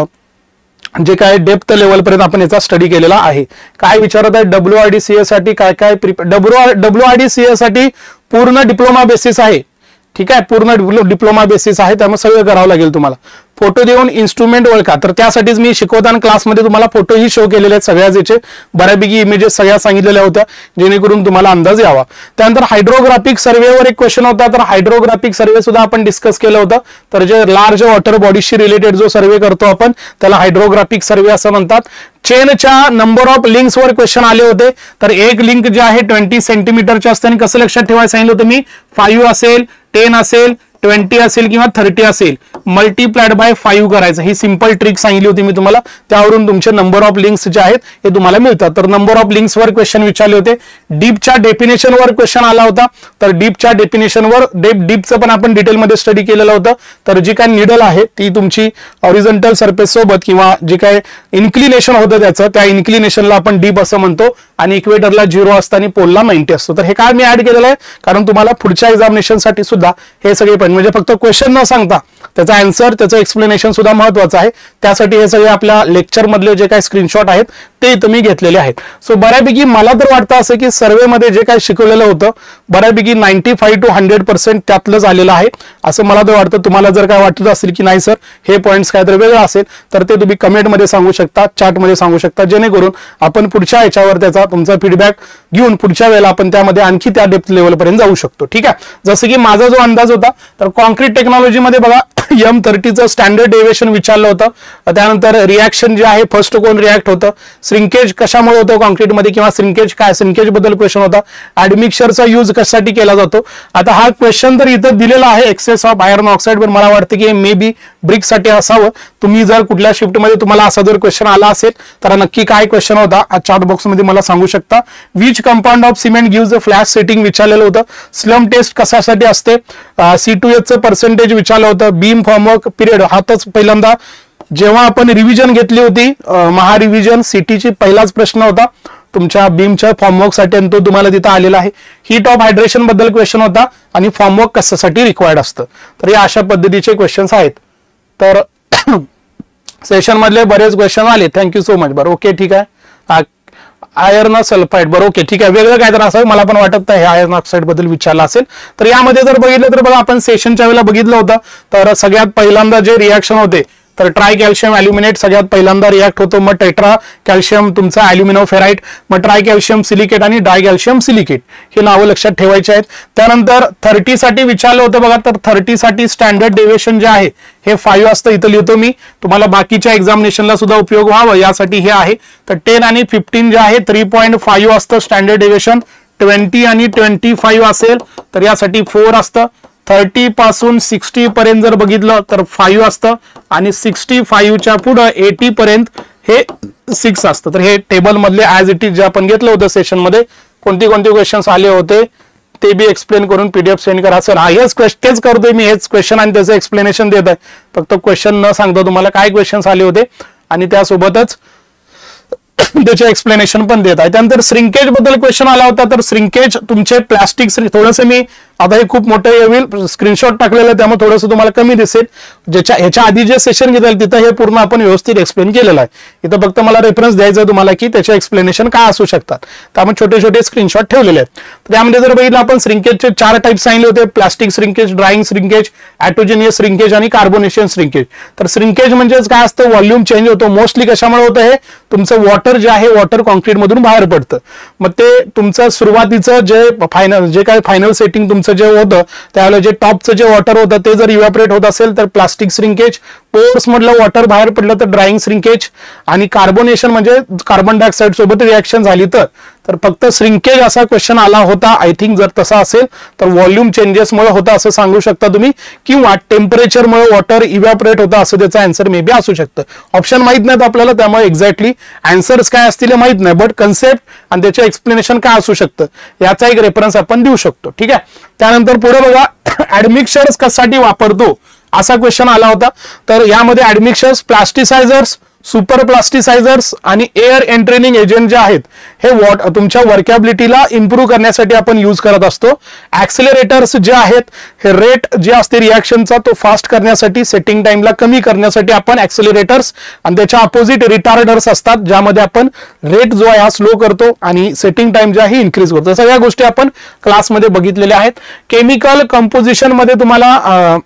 जे काय डेप्थ लेवल पर्यंत आपण याचा स्टडी केलेला आहे. काय विचारत आहे? W R D C A साठी काय काय W W R D C A साठी पूर्ण डिप्लोमा बेसिस आहे. ठीक आहे, पूर्ण डिप्लोमा बेसिस आहे, त्यामुळे सगळं करावं लागेल तुम्हाला. फोटो देऊन इन्स्ट्रुमेंट ओळखा, तर त्यासाठीच मी शिकवताना क्लासमध्ये तुम्हाला फोटोही शो केलेले आहेत. सगळ्याच याचे बऱ्यापैकी इमेजेस सगळ्या सांगितलेल्या होत्या जेणेकरून तुम्हाला अंदाज यावा. त्यानंतर हायड्रोग्राफिक सर्वेवर एक क्वेश्चन होता, तर हायड्रोग्राफिक सर्वे सुद्धा आपण डिस्कस केलं होतं. तर जे लार्ज वॉटर बॉडीशी रिलेटेड जो सर्वे करतो आपण त्याला हायड्रोग्राफिक सर्वे असं म्हणतात. चेनच्या नंबर ऑफ लिंक्स वर क्वेश्चन आले होते, तर एक लिंक जे आहे ट्वेंटी सेंटीमीटरचे असते, आणि कसं लक्षात ठेवायला सांगितलं होतं मी? फाईव्ह असेल, टेन असेल, ट्वेंटी असेल किंवा थर्टी असेल, मल्टीप्लाइड बाय फाईव्ह करायचं. ही सिंपल ट्रिक सांगितली होती मी तुम्हाला, त्यावरून तुमचे नंबर ऑफ लिंक्स जे आहेत हे तुम्हाला मिळतात. तर नंबर ऑफ लिंक्स वर क्वेश्चन विचारले होते. डीपच्या डेफिनेशन वर क्वेश्चन आला होता, तर डीपच्या डेफिनेशन वर डीप डीपचं पण आपण डिटेलमध्ये स्टडी केलेलं होतं. तर जी काय निडल आहे ती तुमची हॉरिझॉन्टल सरफेस सोबत किंवा जे काय इन्क्लिनेशन होतं त्याचं, त्या इन्क्लिनेशनला आपण डीप असं म्हणतो, आणि इक्वेटरला झिरो असतं आणि पोलला नाईन्टी असतो. तर हे काय मी ऍड केलेलं आहे कारण तुम्हाला पुढच्या एक्झामिनेशनसाठी सुद्धा हे सगळे पण म्हणजे फक्त क्वेश्चन न सांगता त्याचा आन्सर, त्याचं एक्सप्लेनेशन सुद्धा महत्वाचं आहे. त्यासाठी हे सगळे आपल्या लेक्चर मधले जे काही स्क्रीनशॉट आहेत ते इथं मी घेतलेले आहेत. सो बऱ्यापैकी मला तर वाटतं असं की सर्वेमध्ये जे काही शिकवलेलं होतं बऱ्यापैकी ninety five to hundred percent त्यातलंच आलेलं आहे असं मला तर वाटतं. तुम्हाला जर काय वाटत असेल की नाही सर हे पॉईंट्स काय तर वेगळं असेल तर ते तुम्ही कमेंटमध्ये सांगू शकता, चॅटमध्ये सांगू शकता, जेणेकरून आपण पुढच्या याच्यावर त्याचा तुमचा फीडबॅक घेऊन पुढच्या वेळेला आपण त्यामध्ये आणखी त्या डेप्थ लेवलपर्यंत जाऊ शकतो. ठीक आहे. जसं की माझा जो अंदाज होता, तर कॉन्क्रीट टेक्नॉलॉजीमध्ये बघा एम थर्टीचं स्टँडर्ड डेव्हिएशन विचारलं होतं. त्यानंतर रिॲक्शन जे आहे फर्स्ट कोण रिॲक्ट होतं, श्रिंकेज कशामुळे होतं कॉन्क्रीटमध्ये किंवा श्रिंकेज काय, श्रिंकेज बद्दल क्वेश्चन होता. ऍडमिक्सरचा यूज कशासाठी केला जातो. आता हा क्वेश्चन तर इथं दिलेला आहे एक्सेस ऑफ आयर्न ऑक्साईड, पण मला वाटतं की मे बी ब्रिकसाठी असावं. तुम्ही जर कुठल्या शिफ्टमध्ये तुम्हाला असा जर क्वेश्चन आला असेल तर नक्की काय क्वेश्चन होता चार्ट बॉक्समध्ये मला सांगू शकता. Which compound of cement gives a flash setting विचारलेलं होतं. स्लम टेस्ट कशासाठी असते, सी टू एच चं पर्सेंटेज विचारलं होतं. बीम फॉर्मवर्क पिरियड हातच पहिल्यांदा जेव्हा आपण रिव्हिजन घेतली होती महा रिव्हिजन सिटीची पहिलाच प्रश्न होता तुमच्या बीमच्या फॉर्मवर्क साठी, आणि तो तुम्हाला तिथं आलेला आहे. हीट ऑफ हायड्रेशन बद्दल क्वेश्चन होता, आणि फॉर्मवर्क कशासाठी रिक्वायर्ड असतं. तर या अशा पद्धतीचे क्वेश्चन्स आहेत. तर सेशन मधले बरेच क्वेश्चन आले. Thank you so much. बरं ओके ठीक आहे. आयर्न सल्फाईड, बरं ओके ठीक आहे, वेगळं काय तर असावं, मला पण वाटत नाही हे आयर्न ऑक्साईड बद्दल विचारलं असेल. तर यामध्ये जर बघितलं तर बघा आपण सेशनच्या वेळेला बघितलं होतं, तर सगळ्यात पहिल्यांदा जे रिॲक्शन होते तर ट्राय कॅल्शियम अल्युमिनेट सगळ्यात पहिल्यांदा रिॲक्ट होतो, मग टेट्रा कॅल्शियम तुमचा अल्युमिनोफेराइट, मग ट्राय कॅल्शियम सिलिकेट आणि डाय कॅल्शियम सिलिकेट हे नावं लक्षात ठेवायचे आहेत. त्यानंतर थर्टी साठी विचारलं होतं बघा, तर थर्टी साठी स्टँडर्ड डेव्हिएशन जे आहे हे फाईव्ह असतं, इथं लिहितो मी, तुम्हाला बाकीच्या एक्झामिनेशनला सुद्धा उपयोग व्हावं यासाठी हे आहे. तर टेन आणि फिफ्टीन जे आहे थ्री पॉईंट फाईव्ह असतं स्टँडर्ड डेव्हिएशन, ट्वेंटी आणि ट्वेंटी फाईव्ह असेल तर यासाठी फोर असतं, थर्टी पासून सिक्स्टी पर्यंत जर बघितलं तर फाईव्ह असतं आणि सिक्स्टी फाईव्हच्या पुढं एटी पर्यंत हे सिक्स असतं. तर हे टेबल मधले ऍज इट इज जे आपण घेतलं होतं सेशन मध्ये कोणते कोणते क्वेश्चन्स आले होते ते बी एक्सप्लेन करून पीडीएफ सेंड करा. सर हा हेच तेच करतोय मी, हेच क्वेश्चन आणि त्याचं एक्सप्लेनेशन देत आहे, फक्त क्वेश्चन न सांगता तुम्हाला काय क्वेश्चन्स आले होते आणि त्यासोबतच त्याचे एक्सप्लेनेशन पण देत आहे. त्यानंतर श्रिंकेज बद्दल क्वेश्चन आला होता, तर श्रिंकेज तुमचे प्लास्टिक, थोडंसं मी आता हे खूप मोठं येईल, स्क्रीनशॉट टाकलेलं आहे त्यामुळे थोडंसं तुम्हाला कमी दिसेल, ज्याच्या ह्याच्या आधी जे सेशन घेतलं तिथं हे पूर्ण आपण व्यवस्थित एक्सप्लेन केलेलं आहे. इथं फक्त मला रेफरन्स द्यायचं आहे तुम्हाला की त्याचे एक्सप्लेनेशन काय असू शकतात, त्यामुळे छोटे छोटे स्क्रीनशॉट ठेवलेले आहेत. तर यामध्ये जर बघितलं आपण श्रिंकेजचे चार टाईप सांगितले होते, plastic shrinkage, drying shrinkage, autogenous shrinkage आणि कार्बोनेशियन श्रिंकेज. तर श्रिंकेज म्हणजेच काय असतं, व्हॉल्यूम चेंज होतो, मोस्टली कशामुळे होतं, हे तुमचं वॉटर जे आहे वॉटर कॉन्क्रीट मधून बाहेर पडतं, मग ते तुमचं सुरुवातीचं जे फायनल जे काय फायनल सेटिंग तुमचं जे होतं त्यावेळेला जे टॉपचं जे वॉटर होतं ते जर इव्हॅपोरेट होत असेल तर प्लास्टिक श्रिंकेज, पोर्स मधलं वॉटर बाहेर पडलं तर ड्राईंग श्रिंकेज, आणि कार्बोनेशन म्हणजे कार्बन डायऑक्साईड सोबत रिॲक्शन झाली तर तर फक्त श्रिंकेज असा क्वेश्चन आला होता. आय थिंक जर तसा असेल तर व्हॉल्यूम चेंजेसमुळे होता असं सांगू शकता तुम्ही, किंवा टेम्परेचरमुळे वॉटर इव्हॅपोरेट होता असं त्याचा आन्सर मे बी असू शकतं. ऑप्शन माहित नाहीत आपल्याला त्यामुळे एक्झॅक्टली आन्सर्स काय असतील हे माहित नाही, बट कन्सेप्ट आणि त्याचे एक्सप्लेनेशन काय असू शकतं याचा एक रेफरन्स आपण देऊ शकतो. ठीक आहे. त्यानंतर पुढे बघा, ऍडमिक्सर्स कशासाठी वापरतो असा क्वेश्चन आला होता. तर यामध्ये ऍडमिक्सर्स, प्लास्टिसायझर्स, सुपर प्लास्टिसायझर्स आणि एअर एंट्रेनिंग एजंट जे आहेत हे वॉट तुमच्या वर्कॅबिलिटीला इम्प्रूव्ह करण्यासाठी आपण यूज करत असतो. ऍक्सेलरेटर्स जे आहेत हे रेट जे असते रिॲक्शनचा तो फास्ट करण्यासाठी, सेटिंग टाइमला कमी करण्यासाठी आपण ऍक्सेलरेटर्स, आणि त्याच्या अपोजिट रिटार्डर्स असतात ज्यामध्ये आपण रेट जो आहे हा स्लो करतो आणि सेटिंग टाइम जे आहे इन्क्रीज करतो. सगळ्या गोष्टी आपण क्लासमध्ये बघितलेल्या आहेत. केमिकल कंपोजिशन मध्ये तुम्हाला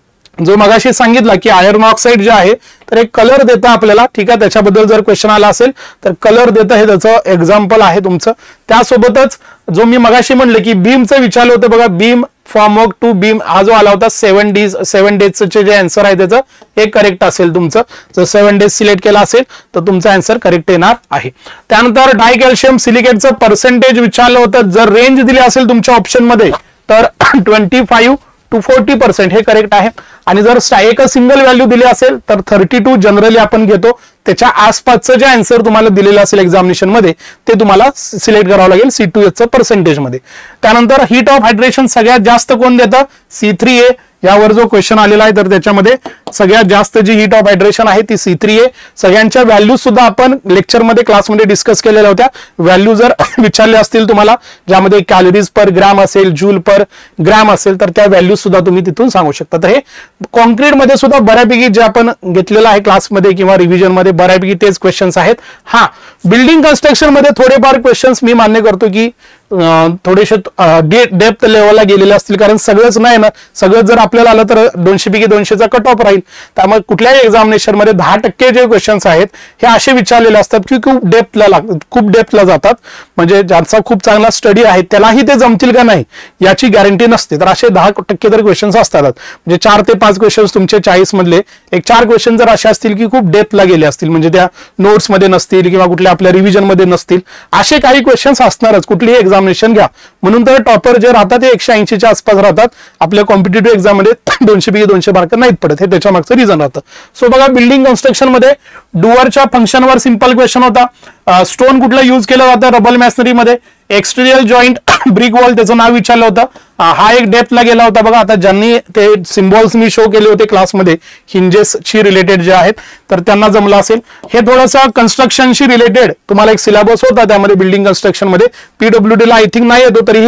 जो मगाशी सांगितला की आयर्न ऑक्साईड जे आहे तर एक कलर देतं आपल्याला, ठीक आहे, त्याच्याबद्दल जर क्वेश्चन आला असेल तर कलर देतं, हे त्याचं एक्झाम्पल आहे तुमचं. त्यासोबतच जो मी मगाशी म्हणलं की बीमचं विचारलं होतं बघा, beam formwork to beam हा जो आला होता सेव्हन डेज सेव्हन डेजचे जे आन्सर आहे त्याचं हे करेक्ट असेल तुमचं. जर सेव्हन डेज सिलेक्ट केला असेल तर तुमचं आन्सर करेक्ट येणार आहे. त्यानंतर डाय कॅल्शियम सिलिकेटचं पर्सेंटेज विचारलं होतं, जर रेंज दिली असेल तुमच्या ऑप्शन मध्ये तर twenty five to forty percent हे करेक्ट आहे, आणि जर एक सिंगल व्हॅल्यू दिली असेल तर थर्टी टू जनरली आपण घेतो, त्याच्या आसपासचं जे आन्सर तुम्हाला दिलेलं असेल एक्झामिनेशन मध्ये ते तुम्हाला सिलेक्ट करावं लागेल सी टू एच पर्सेंटेज मध्ये. त्यानंतर हीट ऑफ हायड्रेशन सगळ्यात जास्त कोण देतं, सी थ्री ए यावर जो क्वेश्चन आलेला आहे तर त्याच्यामध्ये सगळ्यात जास्त जी हीट ऑफ हायड्रेशन आहे ती सी थ्री ए. सगळ्यांच्या व्हॅल्यूज सुद्धा आपण लेक्चरमध्ये क्लासमध्ये डिस्कस केलेल्या होत्या. व्हॅल्यू जर विचारले असतील तुम्हाला ज्यामध्ये कॅलरीज पर ग्रॅम असेल, जूल पर ग्रॅम असेल तर त्या व्हॅल्यूज सुद्धा तुम्ही तिथून सांगू शकता. तर हे कॉन्क्रीटमध्ये सुद्धा बऱ्यापैकी जे आपण घेतलेलं आहे क्लासमध्ये किंवा रिव्हिजन मध्ये बऱ्यापैकी तेच क्वेश्चन्स आहेत. हा बिल्डिंग कन्स्ट्रक्शन मध्ये थोडेफार क्वेश्चन्स मी मान्य करतो की थोडेसे डेप्थ लेवलला गेलेले असतील, कारण सगळंच नाही ना, सगळं जर आपल्याला आलं तर दोनशे पैकी दोनशेचा कट ऑफ राहील. त्यामुळे कुठल्याही एक्झामिनेशन मध्ये दहा टक्के जे क्वेश्चन्स आहेत हे असे विचारलेले असतात की खूप डेप्थला लागतात, खूप डेप्थला जातात, म्हणजे ज्यांचा खूप चांगला स्टडी आहे त्यालाही ते जमतील का नाही याची गॅरंटी नसते. तर असे दहा टक्के तर क्वेश्चन्स असतात, म्हणजे चार ते पाच क्वेश्चन्स तुमचे चाळीस मधले एक चार क्वेश्चन जर असे असतील की खूप डेप्थला गेले असतील, म्हणजे त्या नोट्स मध्ये नसतील किंवा कुठल्या आपल्या रिव्हिजन मध्ये नसतील, असे काही क्वेश्चन्स असणारच कुठलीही एक्झामिनेशन घ्या. म्हणून तर टॉपर जे राहतात ते एकशे ऐंशीच्या आसपास राहतात. आपल्या कॉम्पिटेटिव्ह एक्झाम मध्ये दोनशे पैकी दोनशे मार्क नाहीत पडत, हे त्याच्या मागचं रिझन राहतं. सो बघा, बिल्डिंग कन्स्ट्रक्शन मध्ये डुअरच्या फंक्शनवर सिंपल क्वेश्चन होता. स्टोन कुठला यूज केला जातं रबल मॅसनरी मध्ये, एक्सटेरियल जॉईंट ब्रिक वॉल त्याचं नाव विचारलं होतं. हा एक डेप्थला गेला होता बघा. आता ज्यांनी ते सिम्बॉल्स मी शो केले होते क्लासमध्ये हिंजेसशी रिलेटेड जे आहेत तर त्यांना जमलं असेल. हे थोडंसं कन्स्ट्रक्शनशी रिलेटेड तुम्हाला एक सिलेबस होता त्यामध्ये बिल्डिंग कन्स्ट्रक्शन मध्ये, पीडब्ल्यूडी ला आय थिंक नाही येतो तरीही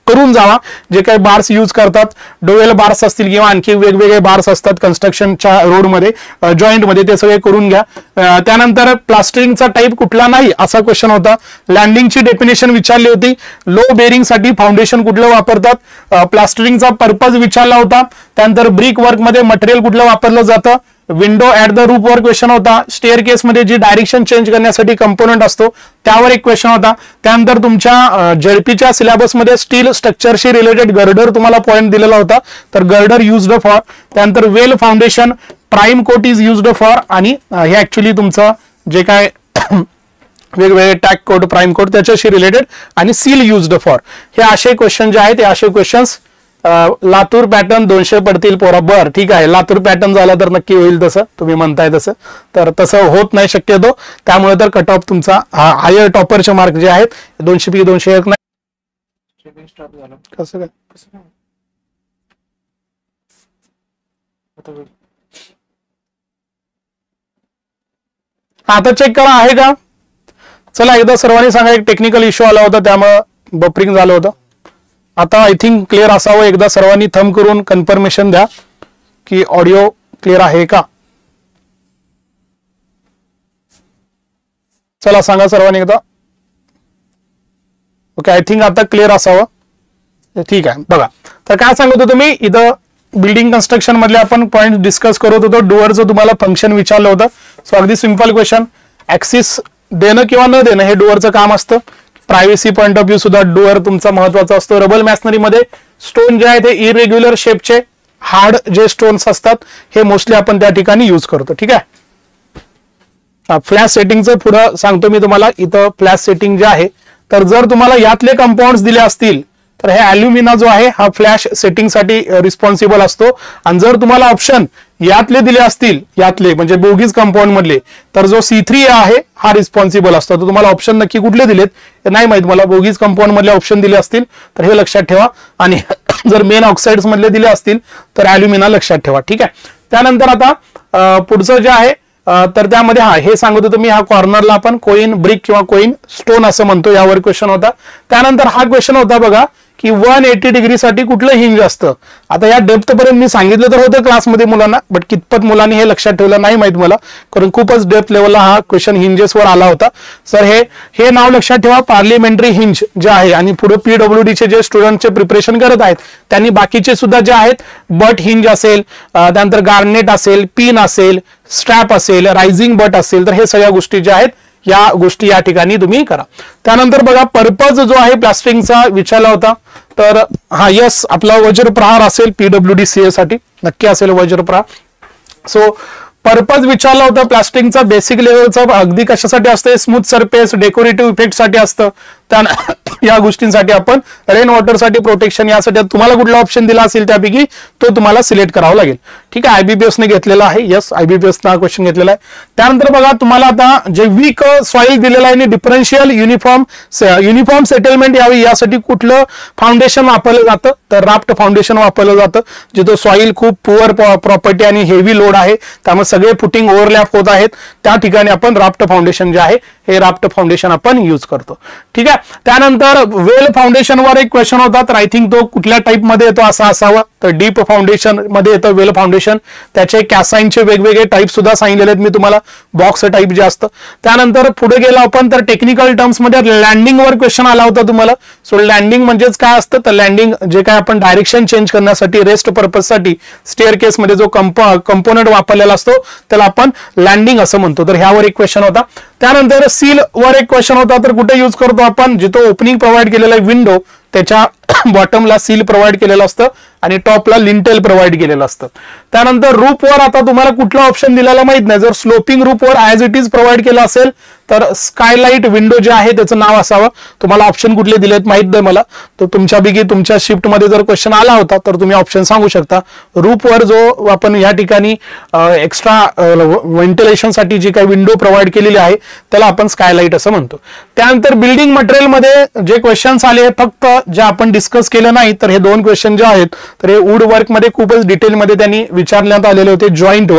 करून जावा. जे काही बार्स यूज करतात, डोवेल बार्स असतील किंवा आणखी वेगवेगळे बार्स असतात कन्स्ट्रक्शनच्या रोडमध्ये जॉईंटमध्ये, ते सगळे करून घ्या. त्यानंतर प्लास्टरिंगचा टाईप कुठला नाही असा क्वेश्चन होता. लँडिंगची डेफिनेशन विचारली होती. लो बेरिंग साठी फाउंडेशन कुठलं वापरतात, प्लास्टरिंगचा पर्पज विचारला होता. त्यानंतर ब्रिक वर्क मध्ये मटेरियल कुठलं वापरलं जातं, विंडो ऍट द रूफ वर क्वेश्चन होता. स्टेअर केस मध्ये जी डायरेक्शन चेंज करण्यासाठी कंपोनंट असतो त्यावर एक क्वेश्चन होता. त्यानंतर तुमच्या जेडपीच्या सिलेबसमध्ये स्टील स्ट्रक्चरशी रिलेटेड गर्डर तुम्हाला पॉईंट दिलेला होता, तर गर्डर युज्ड फॉर. त्यानंतर well foundation prime coat is used for, आणि हे ऍक्च्युली तुमचं जे काय वेगवेगळे टॅग कोड प्राइम कोड त्याच्याशी रिलेटेड, आणि सील युज्ड फॉर. हे असे क्वेश्चन जे आहेत ते असे क्वेश्चन्स लातूर पॅटर्न दोनशे पडतील पोरा. बर ठीक आहे, लातूर पॅटर्न झाला तर नक्की होईल तसं तुम्ही म्हणताय तसं, तर तसं होत नाही शक्यतो. त्यामुळे तर कट ऑफ तुमचा हायर टॉपरचे मार्क जे आहेत दोनशे पैकी दोनशे एक नाही. कसं काय आता चेक करा आहे का. चला एकदा सर्वांनी सांगा, एक टेक्निकल इश्यू आला होता त्यामुळे बफरिंग झालं होतं. आता आय थिंक क्लिअर असावं. एकदा सर्वांनी थंब करून कन्फर्मेशन द्या की ऑडिओ क्लिअर आहे का. चला सांगा सर्वांनी एकदा. ओके, आय थिंक आता क्लिअर असावं. ठीक आहे, बघा तर काय सांगत होतो मी, इथं बिल्डिंग कन्स्ट्रक्शन मधले आपण पॉईंट डिस्कस करत होतो. डुअरचं तुम्हाला फंक्शन विचारलं होतं. सो अगदी सिंपल क्वेश्चन, ऍक्सिस देणं किंवा न देणं हे डुअरचं काम असतं. प्रायव्हसी पॉईंट ऑफ व्ह्यू सुद्धा डुअर तुमचा महत्वाचा असतो. रबल मॅसनरी मध्ये स्टोन जे आहे ते इरेग्युलर शेपचे हार्ड जे स्टोन्स असतात हे मोस्टली आपण त्या ठिकाणी युज करतो. ठीक आहे, फ्लॅश सेटिंगचं पुढं सांगतो मी तुम्हाला. इथं फ्लॅश सेटिंग जे आहे, तर जर तुम्हाला यातले कंपाऊंड्स दिले असतील तर हे अल्युमिना जो आहे हा फ्लॅश सेटिंगसाठी रिस्पॉन्सिबल असतो. आणि जर तुम्हाला ऑप्शन यातले दिले असतील, यातले म्हणजे बोगीज कंपाऊंड मधले, तर जो सी थ्री आहे हा रिस्पॉन्सिबल असतो. तर तुम्हाला ऑप्शन नक्की कुठले दिलेत नाही माहित मला. बोगीज कंपाऊंड मधले ऑप्शन दिले असतील तर हे लक्षात ठेवा, आणि जर मेन ऑक्साइड्स मधले दिले असतील तर अल्युमिना लक्षात ठेवा. ठीक आहे, त्यानंतर आता पुढचं जे आहे तर त्यामध्ये हा हे सांगत होतो मी, हा कॉर्नरला आपण कोइन ब्रिक किंवा कोइन स्टोन असं म्हणतो, यावर क्वेश्चन होता. त्यानंतर हा क्वेश्चन होता बघा की वन एटी डिग्री साठी कुठलं हिंज असतं. आता या डेप्थ पर्यंत मी सांगितलं तर होतं क्लासमध्ये मुलांना, बट कितपत मुलांनी हे लक्षात ठेवलं नाही माहित मला, कारण खूपच डेप्थ लेवलला हा क्वेश्चन हिंजेसवर आला होता. सर हे हे नाव लक्षात ठेवा, पार्लिमेंटरी हिंज जे आहे, आणि पुढे पीडब्ल्यूडीचे जे स्टुडंटचे प्रिपरेशन करत आहेत त्यांनी बाकीचे सुद्धा जे आहेत, बट हिंज असेल, त्यानंतर गार्नेट असेल, पिन असेल, स्ट्रॅप असेल, रायझिंग बट असेल, तर हे सगळ्या गोष्टी ज्या आहेत या गोष्टी या ठिकाणी तुम्ही करा. त्यानंतर बघा पर्पज जो आहे प्लास्टरिंगचा विचारला होता, तर हा यस आपला वज्रप्रहार असेल पीडब्ल्यूडी सीए साठी नक्की असेल वज्रप्रहार. सो पर्पज विचारला होता प्लास्टरिंगचा बेसिक लेवलचा, अगदी कशासाठी असतं, स्मूथ सरफेस, डेकोरेटिव्ह इफेक्ट साठी असतं. त्या या गोष्टींसाठी आपण रेन वॉटरसाठी प्रोटेक्शन यासाठी तुम्हाला कुठला ऑप्शन दिला असेल त्यापैकी तो तुम्हाला सिलेक्ट करावा लागेल. ठीक आहे, आयबीपीएस ने घेतलेला आहे. यस आयबीपीएस ना क्वेश्चन घेतलेला आहे. त्यानंतर बघा तुम्हाला आता जे वीक सॉइल दिलेला आहे, डिफरन्शियल युनिफॉर्म युनिफॉर्म सेटलमेंट यावी यासाठी कुठलं फाउंडेशन वापरलं जातं, तर राफ्ट फाउंडेशन वापरलं जातं. जिथं सॉइल खूप पुअर प्रॉपर्टी आणि हेवी लोड आहे त्यामुळे सगळे फुटिंग ओव्हरलॅप होत आहेत, त्या ठिकाणी आपण राफ्ट फाउंडेशन जे आहे हे राफ्ट फाउंडेशन आपण यूज करतो. ठीक आहे, त्यानंतर वेल फाउंडेशन वर एक क्वेश्चन होता, तर आय थिंक तो कुठल्या टाईप मध्ये येतो असा असावा, तर डीप फाउंडेशन मध्ये येतं वेल फाउंडेशन. त्याचे कॅसाइनचे वेगवेगळे टाईप सुद्धा सांगितलेले आहेत मी तुम्हाला, बॉक्स टाईप जे असतं. त्यानंतर पुढे गेलो आपण तर टेक्निकल टर्म्स मध्ये लँडिंग वर क्वेश्चन आला होता तुम्हाला. सो लँडिंग म्हणजेच काय असतं, तर लँडिंग जे काय आपण डायरेक्शन चेंज करण्यासाठी रेस्ट पर्पजसाठी स्टेअर केस मध्ये जो कंपोनंट वापरलेला असतो त्याला आपण लँडिंग असं म्हणतो. तर ह्यावर एक क्वेश्चन होता. त्यानंतर सील वर एक क्वेश्चन होता, तर कुठे यूज करतो आपण, जिथं ओपनिंग प्रोव्हाइड केलेला आहे विंडो त्याच्या बॉटमला सील प्रोव्हाइड केलेलं असतं आणि टॉपला लिंटेल प्रोव्हाइड केलेलं असतं. त्यानंतर रूपवर आता तुम्हाला कुठला ऑप्शन दिलेला माहित नाही. जर स्लोपिंग रूपवर ऍज इट इज प्रोव्हाइड केलं असेल तर स्कायलाइट विंडो जे आहे त्याचं नाव असावं. तुम्हाला ऑप्शन कुठले दिलेत माहित नाही मला, तर तुमच्यापैकी तुमच्या शिफ्ट मध्ये जर क्वेश्चन आला होता तर तुम्ही ऑप्शन सांगू शकता. रूपवर जो आपण या ठिकाणी एक्स्ट्रा व्हेंटिलेशन साठी जी काही विंडो प्रोव्हाइड केलेली आहे त्याला आपण स्कायलाइट असं म्हणतो. त्यानंतर बिल्डिंग मटेरियल मध्ये जे क्वेश्चन्स आले फक्त जे आपण डिस्कस केलं नाही, तर हे दोन क्वेश्चन जे आहेत तर हे वूड वर्क मध्ये खूपच डिटेलमध्ये त्यांनी विचारण्यात आलेले होते जॉईंट वर.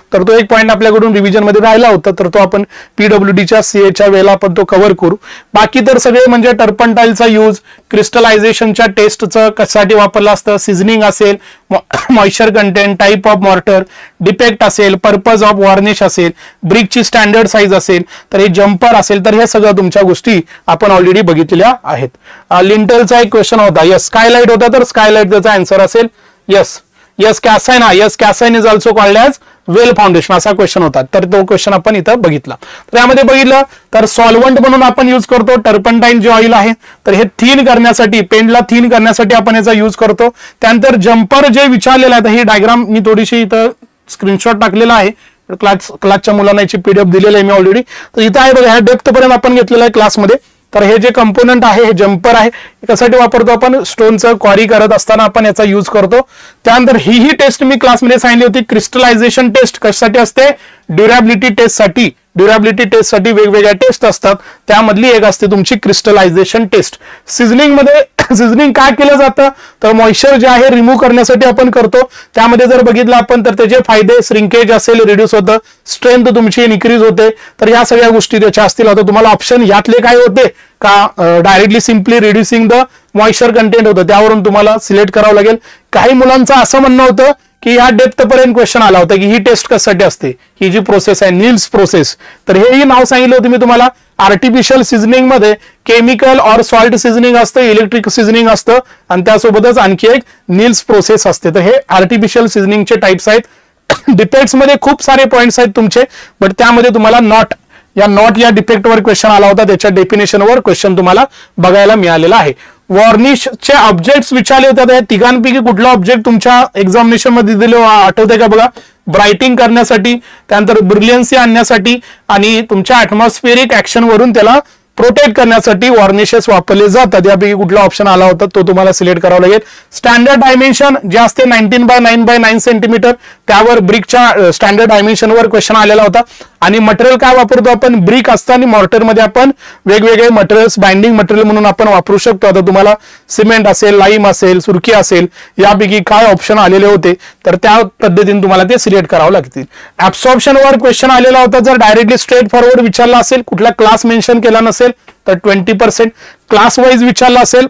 तर तो एक पॉईंट आपल्याकडून रिव्हिजन मध्ये राहिला होता, तर तो आपण पीडब्ल्यूडीच्या सीएच्या वेळेला आपण तो कव्हर करू. बाकी तर सगळे म्हणजे टर्पंटाईलचा यूज, क्रिस्टलायझेशनच्या टेस्टचं कशासाठी वापरलं असतं, सिझनिंग असेल, moisture content, type of mortar, defect असेल, पर्पज ऑफ वॉर्निश असेल, ब्रिकची स्टँडर्ड साईज असेल, तर हे जम्पर असेल, तर हे सगळं तुमच्या गोष्टी आपण ऑलरेडी बघितलेल्या आहेत. लिंटलचा एक क्वेश्चन होता, यस स्कायलाइट होता, तर स्कायलाइट त्याचा आन्सर असेल यस. यस कॅसाइन, हा yes caisson is also called as well foundation असा क्वेश्चन होता, तर तो क्वेश्चन आपण इथं बघितला. तर यामध्ये बघितलं तर सॉल्व्हंट म्हणून आपण यूज करतो टर्पंटाईन जे ऑइल आहे, तर हे थीन करण्यासाठी, पेंडला थीन करण्यासाठी आपण याचा यूज करतो. त्यानंतर जम्पर जे विचारलेलं आहे, ही डायग्राम मी थोडीशी इथं स्क्रीनशॉट टाकलेला आहे, क्लास क्लासच्या मुलांना याची पीडीएफ दिलेली आहे मी ऑलरेडी. तर इथं आहे बघा, ह्या डेप्थ पर्यंत आपण घेतलेलं आहे क्लासमध्ये. तर हे जे कंपोनंट आहे हे जम्पर आहे, कशासाठी वापरतो आपण, स्टोनचं क्वारी करत असताना आपण याचा यूज करतो. त्यानंतर ही ही टेस्ट मी क्लासमध्ये सांगितली होती, क्रिस्टलायझेशन टेस्ट कशासाठी असते, ड्युरेबिलिटी टेस्टसाठी. ड्युरेबिलिटी टेस्टसाठी वेगवेगळ्या टेस्ट असतात, त्यामधली एक असते तुमची क्रिस्टलायझेशन टेस्ट. सिझनिंग मध्ये सिझनिंग काय केलं जातं, तर मॉइश्चर जे आहे रिमूव्ह करण्यासाठी आपण करतो. त्यामध्ये जर बघितलं आपण तर त्याचे फायदे, श्रिंकेज असेल रिड्यूस होतं, स्ट्रेंथ तुमची इन्क्रीज होते, तर या सगळ्या गोष्टी त्याच्या असतील. आता तुम्हाला ऑप्शन यातले काय होते का, directly simply reducing the moisture content होतं, त्यावरून तुम्हाला सिलेक्ट करावं लागेल. काही मुलांचं असं म्हणणं होतं की या डेप्थ पर्यंत क्वेश्चन आला होता की ही टेस्ट कशासाठी असते, ही जी प्रोसेस आहे नील्स प्रोसेस, तर हेही नाव सांगितलं होतं मी तुम्हाला. आर्टिफिशियल सिझनिंग मध्ये केमिकल और सॉल्ट सिझनिंग असतं, इलेक्ट्रिक सिझनिंग असतं, आणि त्यासोबतच आणखी एक नील्स प्रोसेस असते. तर हे आर्टिफिशियल सिझनिंगचे टाइप्स आहेत. डिफेक्ट्स मध्ये खूप सारे पॉइंट्स आहेत तुमचे, बट त्यामध्ये तुम्हाला नॉट या नॉट या डिफेक्टवर क्वेश्चन आला होता, त्याच्या डेफिनेशनवर क्वेश्चन तुम्हाला बघायला मिळालेला आहे. वॉर्निशचे ऑब्जेक्ट्स विचारले होते, या तिघांपैकी कुठला ऑब्जेक्ट तुमच्या एक्झामिनेशन मध्ये दिले आठवतंय का बघा, ब्राइटिंग करण्यासाठी, त्यानंतर ब्रिलियन्सी आणण्यासाठी, आणि तुमच्या ॲटमॉस्फेरिक ऍक्शन वरून त्याला प्रोटेक्ट करण्यासाठी वॉर्निशेस वापरले जातात. यापैकी कुठला ऑप्शन आला होता तो तुम्हाला सिलेक्ट करावा लागेल. स्टँडर्ड डायमेन्शन जे असते nineteen by nine by nine centimetre, त्यावर ब्रिकच्या स्टँडर्ड डायमेन्शनवर क्वेश्चन आलेला होता. आणि मटेरियल काय वापरतो आपण, ब्रिक असतं, आणि मॉर्टरमध्ये आपण वेगवेगळे मटेरियल्स बाइंडिंग मटेरियल म्हणून आपण वापरू शकतो. आता तुम्हाला सिमेंट असेल, लाईम असेल, सुरकी असेल, यापैकी काय ऑप्शन आलेले होते, तर त्या पद्धतीने तुम्हाला ते सिलेक्ट करावं लागतील. ऍब्सॉर्प्शनवर क्वेश्चन आलेला होता, जर डायरेक्टली स्ट्रेट फॉरवर्ड विचारला असेल, कुठला क्लास मेन्शन केला नसेल तर ट्वेंटी पर्सेंट, क्लास वाईज विचारला असेल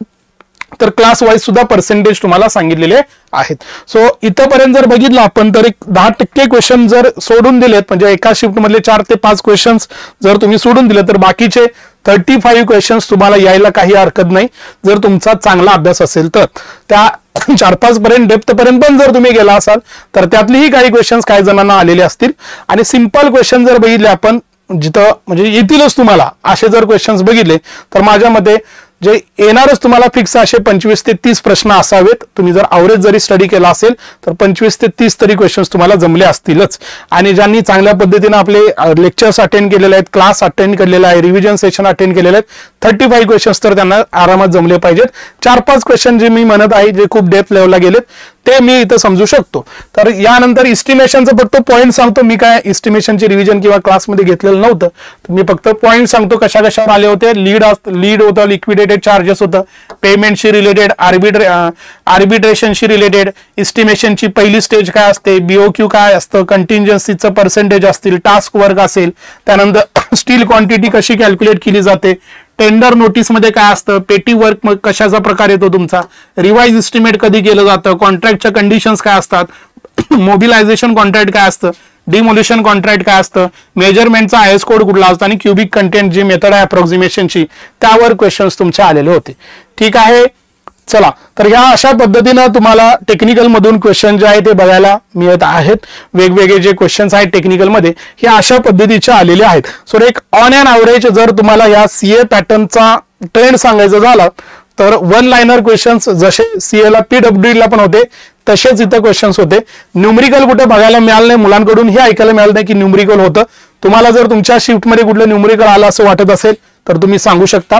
तर क्लास वाईज सुद्धा पर्सेंटेज तुम्हाला सांगितलेले आहेत. सो इथंपर्यंत जर बघितलं आपण तर एक दहा टक्के क्वेश्चन जर सोडून दिलेत, म्हणजे एका शिफ्ट मधले चार ते पाच क्वेश्चन्स जर तुम्ही सोडून दिले, तर बाकीचे थर्टी फाईव्ह क्वेश्चन्स तुम्हाला यायला काही हरकत नाही जर तुमचा चांगला अभ्यास असेल तर. त्या चार पाच पर्यंत डेप्थ पर्यंत पण जर तुम्ही गेला असाल तर त्यातलीही काही क्वेश्चन्स काही जणांना आलेले असतील. आणि सिंपल क्वेश्चन जर बघितले आपण, जिथं म्हणजे येतीलच तुम्हाला असे जर क्वेश्चन्स बघितले, तर माझ्या मते जे येणारच तुम्हाला फिक्स असे पंचवीस ते तीस प्रश्न असावेत. तुम्ही जर अवरेज जरी स्टडी केला असेल तर पंचवीस ते तीस तरी क्वेश्चन्स तुम्हाला जमले असतीलच. आणि ज्यांनी चांगल्या पद्धतीने आपले लेक्चर्स अटेंड केलेले आहेत, क्लास अटेंड केलेला आहे, रिव्हिजन सेशन अटेंड केलेले आहेत, थर्टी फाईव्ह क्वेश्चन्स तर त्यांना आरामात जमले पाहिजेत. चार पाच क्वेश्चन जे मी म्हणत आहे जे खूप डेप्थ लेवलला गेलेत ते मी इथं समजू शकतो. तर यानंतर इस्टिमेशनचं फक्त पॉईंट सांगतो. मी काय इस्टिमेशनचे रिव्हिजन किंवा क्लासमध्ये घेतलेलं नव्हतं, तर मी फक्त पॉईंट सांगतो कशा कशावर आले होते. लीड लीड होतं, लिक्विडेटेड चार्जेस होतं, पेमेंटशी रिलेटेड, आर्बिट्रे आर्बिट्रेशनशी रिलेटेड, इस्टिमेशनची पहिली स्टेज काय असते, बीओक्यू काय असतं, कंटिंजन्सीचं पर्सेंटेज असतील, टास्क वर्क असेल, त्यानंतर स्टील क्वांटिटी कशी कॅल्क्युलेट केली जाते, टेंडर नोटीस मध्ये काय असतं, पेटी वर्क कशाचा प्रकार येतो तुमचा, रिवाइज इस्टिमेट कधी केलं जातं, कॉन्ट्रॅक्टच्या कंडिशन्स काय असतात, मोबिलायझेशन कॉन्ट्रॅक्ट काय असतं, डिमोलिशन कॉन्ट्रॅक्ट काय असतं, मेजरमेंटचा आय एस कोड कुठला असतो, आणि क्युबिक कंटेंट जी मेथड आहे अप्रॉक्सिमेशनची त्यावर क्वेश्चन्स तुमचे आलेले होते. ठीक आहे, चला तर ह्या अशा पद्धतीनं तुम्हाला टेक्निकल मधून क्वेश्चन जे आहे ते बघायला मिळत आहेत. वेगवेगळे जे क्वेश्चन्स आहेत टेक्निकल मध्ये हे अशा पद्धतीचे आलेले आहेत. सो एक ऑन अँड ॲव्हरेज जर तुम्हाला या सीए पॅटर्नचा ट्रेंड सांगायचा झाला तर वन लाइनर क्वेश्चन्स जसे सीए ला पीडब्ल्यूडी ला पण होते तसेच इथं क्वेश्चन्स होते. न्यूमरिकल कुठे बघायला मिळालं नाही, मुलांकडून हे ऐकायला मिळालं नाही की न्यूमरिकल होतं. तुम्हाला जर तुमच्या शिफ्टमध्ये कुठलं न्यूमरिकल आलं असं वाटत असेल तर तुम्ही सांगू शकता.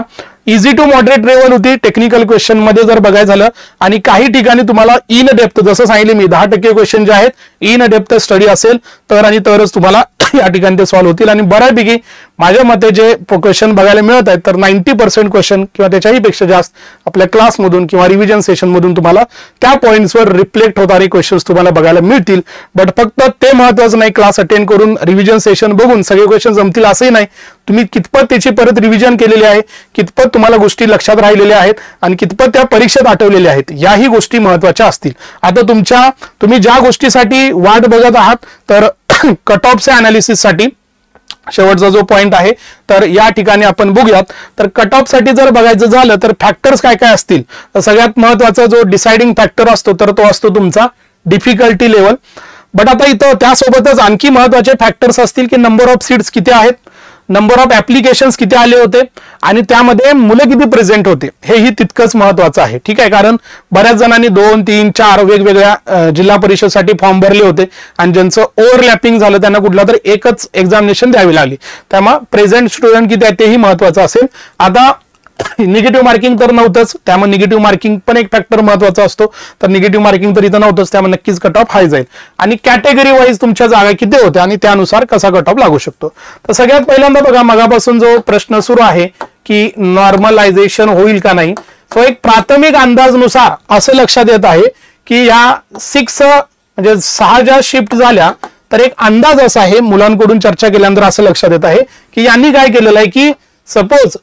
इझी टू मॉडरेट लेवल होती टेक्निकल क्वेश्चन मध्ये जर बघायचं झालं, आणि काही ठिकाणी तुम्हाला इन डेप्थ जसं सांगितले मी दहा टक्के क्वेश्चन जे आहेत इन डेप्थ स्टडी असेल तर आणि तरच तुम्हाला या ठिकाणी ते सॉल्व्ह होतील. आणि बऱ्यापैकी माझ्या मते जे क्वेश्चन बघायला मिळत आहेत तर नाईन्टी पर्सेंट क्वेश्चन किंवा त्याच्याही पेक्षा जास्त आपल्या क्लासमधून किंवा रिव्हिजन सेशन मधून तुम्हाला त्या पॉईंट्सवर रिफ्लेक्ट होणारे क्वेश्चन्स तुम्हाला बघायला मिळतील. बट फक्त ते महत्वाचं नाही, क्लास अटेंड करून रिव्हिजन सेशन बघून सगळे क्वेश्चन जमतील असंही नाही. तुम्ही कितपत त्याची परत रिव्हिजन केलेली आहे, कितपत तुम्हाला गोष्टी लक्षात राहिलेल्या आहेत आणि कितपत त्या परीक्षेत आठवलेल्या आहेत, याही गोष्टी महत्वाच्या असतील. आता तुमच्या तुम्ही ज्या गोष्टीसाठी वाट बघत आहात तर कट ऑफच्या अनालिसिस साठी शेवटचा जो पॉइंट आहे तर या ठिकाणी आपण बघूयात. तर कट ऑफ साठी जर बघायचं झालं तर फॅक्टर्स काय काय असतील, तर सगळ्यात महत्वाचा जो डिसाइडिंग फॅक्टर असतो तर तो असतो तुमचा डिफिकल्टी लेवल. बट आता इथं त्यासोबतच आणखी महत्वाचे फॅक्टर्स असतील की नंबर ऑफ सीट्स किती आहेत, नंबर ऑफ ऍप्लिकेशन्स किती आले होते आणि त्यामध्ये मुलं किती प्रेझेंट होते, हेही तितकंच महत्वाचं आहे. ठीक आहे, कारण बऱ्याच जणांनी दोन तीन चार वेगवेगळ्या जिल्हा परिषदसाठी फॉर्म भरले होते आणि ज्यांचं ओव्हरलॅपिंग झालं त्यांना कुठला तर एकच एक्झामिनेशन द्यावी लागली. त्यामुळे प्रेझेंट स्टुडंट किती आहे तेही महत्वाचं असेल. आता निगेटिव्ह मार्किंग तर नव्हतंच, त्यामुळे निगेटिव्ह मार्किंग पण एक फॅक्टर महत्वाचा असतो. तर निगेटिव्ह मार्किंग तर इथं नव्हतंच, त्यामुळे नक्कीच कट ऑफ हाय जाईल. आणि कॅटेगरी वाईज तुमच्या जागा किती होत्या आणि त्यानुसार कसा कट ऑफ लागू शकतो. तर सगळ्यात पहिल्यांदा बघा, मगापासून जो प्रश्न सुरू आहे की नॉर्मलायझेशन होईल का नाही, तो एक प्राथमिक अंदाजनुसार असं लक्षात येत आहे की या सिक्स म्हणजे सहा ज्या शिफ्ट झाल्या तर एक अंदाज असा आहे मुलांकडून चर्चा केल्यानंतर असं लक्षात येत आहे की यांनी काय केलेलं आहे की सपोज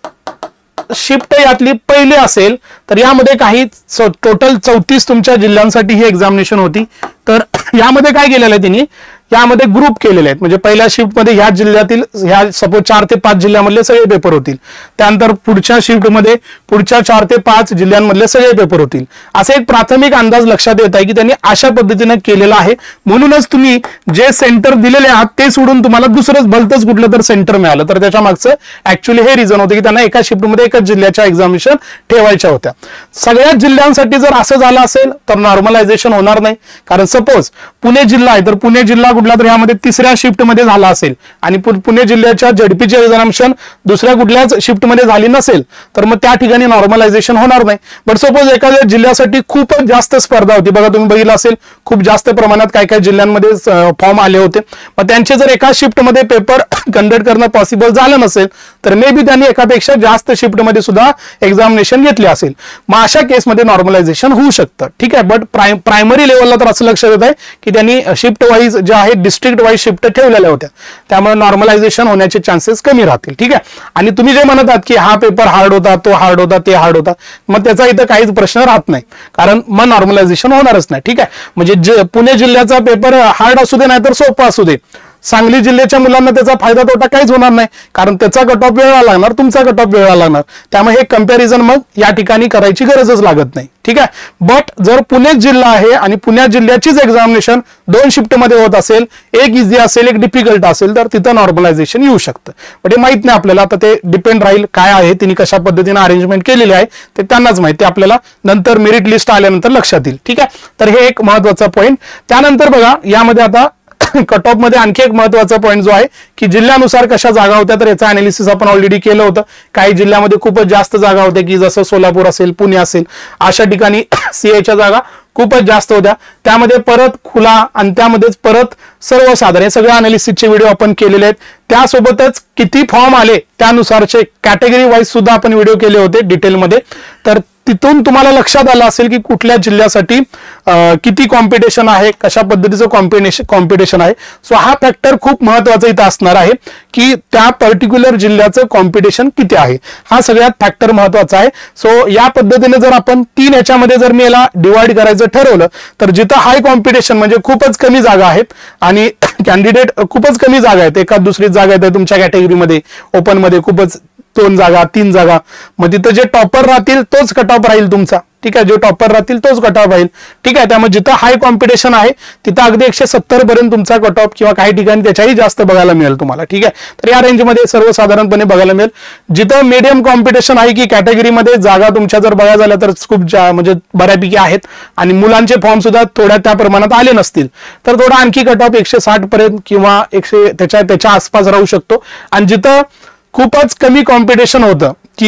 शिफ्ट यातली पहिली असेल तर यामध्ये काही टोटल चौतीस तुमच्या जिल्ह्यांसाठी ही एक्झामिनेशन होती. तर यामध्ये काय केलेलं आहे त्यांनी, यामध्ये ग्रुप केलेले आहेत. म्हणजे पहिल्या शिफ्ट मध्ये ह्या जिल्ह्यातील ह्या सपोज चार ते पाच जिल्ह्यामधले सगळे पेपर होतील, त्यानंतर पुढच्या शिफ्ट मध्ये पुढच्या चार ते पाच जिल्ह्यांमधले सगळे पेपर होतील. असे एक प्राथमिक अंदाज लक्षात येत आहे की त्यांनी अशा पद्धतीने केलेला आहे. म्हणूनच तुम्ही जे सेंटर दिलेले आहात ते सोडून तुम्हाला दुसरंच भलतंच कुठलं तर सेंटर मिळालं, तर त्याच्या मागचं ऍक्च्युअली हे रिझन होतं की त्यांना एका शिफ्टमध्ये एकच जिल्ह्याच्या एक्झामिनेशन ठेवायच्या होत्या. सगळ्याच जिल्ह्यांसाठी जर असं झालं असेल तर नॉर्मलायझेशन होणार नाही. कारण सपोज पुणे जिल्हा आहे तर पुणे जिल्हा कुठला तर यामध्ये तिसऱ्या शिफ्ट मध्ये झाला असेल आणि पुणे जिल्ह्याच्या झडपीची एक्झामिनेशन दुसऱ्या कुठल्याच शिफ्ट मध्ये झाली नसेल तर मग त्या ठिकाणी नॉर्मलायझेशन होणार नाही. बट सपोज एखाद्या जिल्ह्यासाठी खूपच जास्त स्पर्धा होती, बघा तुम्ही बघितलं असेल खूप जास्त प्रमाणात काय काय जिल्ह्यांमध्ये फॉर्म आले होते, मग त्यांचे जर एका शिफ्ट मध्ये पेपर कंडक्ट करणं पॉसिबल झालं नसेल तर मे बी त्यांनी एकापेक्षा जास्त शिफ्ट मध्ये सुद्धा एक्झामिनेशन घेतले असेल, मग अशा केसमध्ये नॉर्मलायझेशन होऊ शकतं. ठीक आहे, बट प्राय प्रायमरी लेवलला तर असं लक्षात येत आहे की त्यांनी शिफ्ट वाईज जे आहे डिस्ट्रिक्ट वाईज शिफ्ट ठेवलेल्या होत्या, त्यामुळे नॉर्मलायझेशन होण्याचे चान्सेस कमी राहतील. ठीक आहे, आणि तुम्ही जे म्हणत आहात की हा पेपर हार्ड होता, तो हार्ड होता, ते हार्ड होता, मग त्याचा इथं काहीच प्रश्न राहत नाही, कारण मग नॉर्मलायझेशन होणारच नाही. ठीक आहे, म्हणजे पुणे जिल्ह्याचा पेपर हार्ड असू दे नाही तर सोपा असू दे, सांगली जिल्ह्याच्या मुलांना त्याचा फायदा तोटा काहीच होणार नाही, कारण त्याचा कट ऑफ वेगळा लागणार, तुमचा कट ऑफ वेगळा लागणार, त्यामुळे हे कंपॅरिझन मग या ठिकाणी करायची गरजच लागत नाही. ठीक आहे, बट जर पुणे जिल्हा आहे आणि पुणे जिल्ह्याचीच एक्झामिनेशन दोन शिफ्ट मध्ये होत असेल, एक इझी असेल एक डिफिकल्ट असेल, तर तिथं नॉर्मलायझेशन येऊ शकतं. पण हे माहित नाही आपल्याला, आता ते डिपेंड राहील काय आहे तिने कशा पद्धतीने अरेंजमेंट केलेली आहे ते त्यांनाच माहिती, आपल्याला नंतर मेरिट लिस्ट आल्यानंतर लक्षात येईल. ठीक आहे, तर हे एक महत्वाचा पॉईंट. त्यानंतर बघा यामध्ये आता कट ऑफ मध्ये आणखी एक महत्वाचा पॉईंट जो आहे की जिल्ह्यानुसार कशा जागा होत्या, तर याचा अनालिसिस आपण ऑलरेडी केलं होतं. काही जिल्ह्यामध्ये खूपच जास्त जागा होत्या की जसं सोलापूर असेल, पुणे असेल, अशा ठिकाणी सीएच्या जागा खूपच जास्त होत्या. त्यामध्ये परत खुला आणि त्यामध्येच परत सर्वसाधारण हे सगळ्या अनालिसिसचे व्हिडिओ आपण केलेले आहेत. त्यासोबतच किती फॉर्म आले त्यानुसारचे कॅटेगरी वाईज सुद्धा आपण व्हिडिओ केले होते डिटेलमध्ये. तर तिथून तुम्हाला लक्षात आलं असेल की कुठल्या जिल्ह्यासाठी किती कॉम्पिटिशन आहे, कशा पद्धतीचं कॉम्पिटिशन कॉम्पिटिशन आहे. सो हा फॅक्टर खूप महत्वाचा इथं असणार आहे की त्या पर्टिक्युलर जिल्ह्याचं कॉम्पिटिशन किती आहे, हा सगळ्यात फॅक्टर महत्वाचा आहे. सो या पद्धतीने जर आपण तीन याच्यामध्ये जर मी याला डिवाइड करायचं ठरवलं तर जिथं हाय कॉम्पिटिशन म्हणजे खूपच कमी जागा आहेत आणि कॅन्डिडेट खूपच कमी जागा आहेत, एखाद दुसरी जागा आहेत तुमच्या कॅटेगरीमध्ये, ओपन मध्ये खूपच दोन जागा तीन जागा, मग तिथं जे टॉपर राहतील तोच कट ऑफ राहील तुमचा. ठीक आहे, जे टॉपर राहतील तोच कट ऑफ राहील. ठीक आहे, त्यामुळे जिथं हाय कॉम्पिटिशन आहे तिथं अगदी एकशे सत्तर पर्यंत तुमचा कट ऑफ किंवा काही ठिकाणी त्याच्याही जास्त बघायला मिळेल तुम्हाला. ठीक आहे, तर या रेंजमध्ये सर्वसाधारणपणे बघायला मिळेल. जिथं मीडियम कॉम्पिटिशन आहे की कॅटेगरीमध्ये जागा तुमच्या जर बघायला झाल्या तर खूप म्हणजे बऱ्यापैकी आहेत आणि मुलांचे फॉर्म सुद्धा थोड्या त्या प्रमाणात आले नसतील तर थोडा आणखी कट ऑफ एकशे साठ पर्यंत किंवा एकशे त्याच्या त्याच्या आसपास राहू शकतो. आणि जिथं खूपच कमी कॉम्पिटिशन होतं की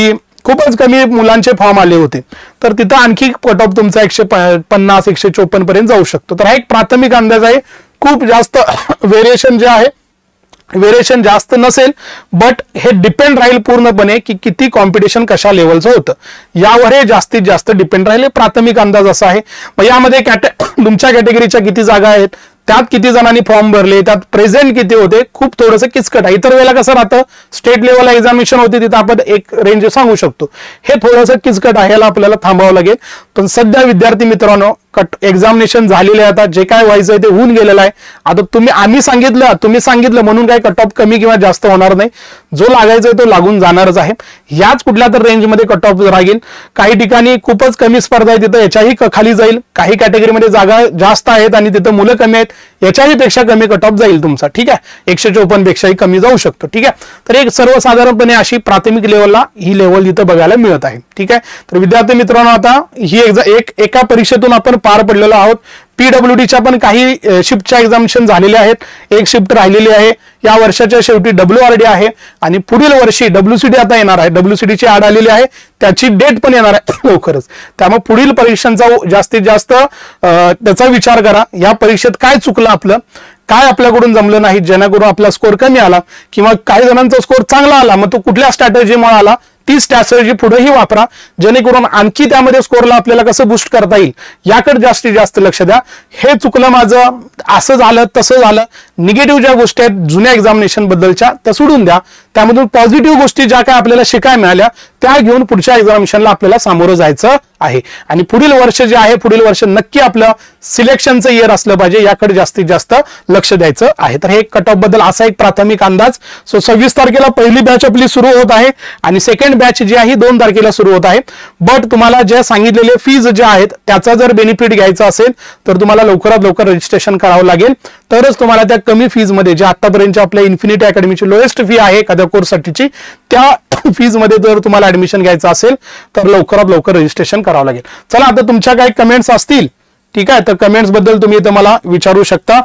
खूपच कमी मुलांचे फॉर्म आले होते, तर तिथं आणखी कट ऑफ तुमचा एकशे पन्नास एकशे चोपन्न पर्यंत जाऊ शकतो. तर हा एक प्राथमिक अंदाज आहे. खूप जास्त व्हेरिएशन जे आहे, व्हेरिएशन जास्त नसेल, बट हे डिपेंड राहील पूर्णपणे की किती कॉम्पिटिशन कशा लेवलचं होतं यावर हे जास्तीत जास्त डिपेंड राहील. प्राथमिक अंदाज असा आहे. मग यामध्ये कॅटे तुमच्या कॅटेगरीच्या किती जागा आहेत, त्यात किती जणांनी फॉर्म भरले, त्यात प्रेझेंट किती होते, खूप थोडंसं किचकट आहे. इतर वेळेला कसं राहतं, स्टेट लेवलला एक्झामिनेशन होते तिथं आपण एक रेंज सांगू शकतो. हे थोडंसं किचकट आहे, याला आपल्याला थांबावं लागेल. पण सध्या विद्यार्थी मित्रांनो कट एक्झामिनेशन झालेले आहे, आता जे काय व्हायचं आहे ते होऊन गेलेलं आहे. आता तुम्ही आम्ही सांगितलं तुम्ही सांगितलं म्हणून काय कट ऑफ कमी किंवा जास्त होणार नाही. जो लागायचा आहे तो लागून जाणारच आहे. याच कुठल्या तर रेंजमध्ये कट ऑफ राहील. काही ठिकाणी खूपच कमी स्पर्धा आहे तिथं याच्याही खाली जाईल. काही कॅटेगरीमध्ये जागा जास्त आहेत आणि तिथं मुलं कमी आहेत, याच्याही पेक्षा कमी कट ऑफ जाईल तुमचा. ठीक आहे, एकशे चौपन्न पेक्षाही कमी जाऊ शकतो. ठीक आहे, तर एक सर्वसाधारणपणे अशी प्राथमिक लेवलला ही लेवल इथं बघायला मिळत आहे. ठीक आहे, तर विद्यार्थी मित्रांनो आता ही एक एका परीक्षेतून आपण पार पडलेलो आहोत. पीडब्ल्यूडीच्या पण काही शिफ्टच्या एक्झामिनेशन झालेले आहेत, एक शिफ्ट राहिलेली आहे. या वर्षाच्या शेवटी डब्ल्यूआरडी आहे आणि पुढील वर्षी डब्ल्यूसीडी आता येणार आहे. डब्ल्यूसीडीची ऍड आलेली आहे, त्याची डेट पण येणार आहे लवकरच. त्यामुळे पुढील परीक्षांचा जास्तीत जास्त त्याचा विचार करा. या परीक्षेत काय चुकलं आपलं, काय आपल्याकडून जमलं नाही जेणेकरून आपला स्कोर कमी आला, किंवा काही जणांचा स्कोर चांगला आला मग तो कुठल्या स्ट्रॅटेजीमुळे आला ती स्ट्रॅटेजी पुढेही वापरा, जेणेकरून आणखी त्यामध्ये स्कोरला आपल्याला कसं बूस्ट करता येईल याकडे जास्तीत जास्त लक्ष द्या. हे चुकलं माझं, असं झालं तसं झालं, निगेटिव्ह ज्या गोष्टी आहेत जुन्या एक्झामिनेशन बद्दलच्या त्या सोडून द्या. त्यामधून पॉझिटिव्ह गोष्टी ज्या काय आपल्याला शिकायला मिळाल्या त्या घेऊन पुढच्या एक्झामिनेशनला आपल्याला सामोरं जायचं आहे. आणि पुढील वर्ष जे आहे पुढील वर्ष नक्की आपलं सिलेक्शनचं इयर असलं पाहिजे, याकडे जास्तीत जास्त लक्ष द्यायचं आहे. तर हे कट ऑफ बद्दल असा एक प्राथमिक अंदाज. सो सव्वीस तारखेला पहिली बॅच आपली सुरू होत आहे आणि सेकंड बॅच जी आहे दोन तारखेला सुरू होत आहे. बट तुम्हाला जे सांगितलेले फीज जे आहेत त्याचा जर बेनिफिट घ्यायचा असेल तर तुम्हाला लवकरात लवकर रजिस्ट्रेशन करावं लागेल, तरच तुम्हाला त्या कमी फीज मध्ये जे आतापर्यंत आपल्या इन्फिनिटी अकॅडमीची लोएस्ट फी आहे एखाद्या कोर्ससाठीची, त्या फीज मध्ये जर तुम्हाला ऍडमिशन घ्यायचं असेल तर लवकरात लवकर रजिस्ट्रेशन करावं लागेल. चला आता तुमच्या काही कमेंट्स असतील, ठीक आहे, तर कमेंट्स बद्दल तुम्ही इथं मला विचारू शकता.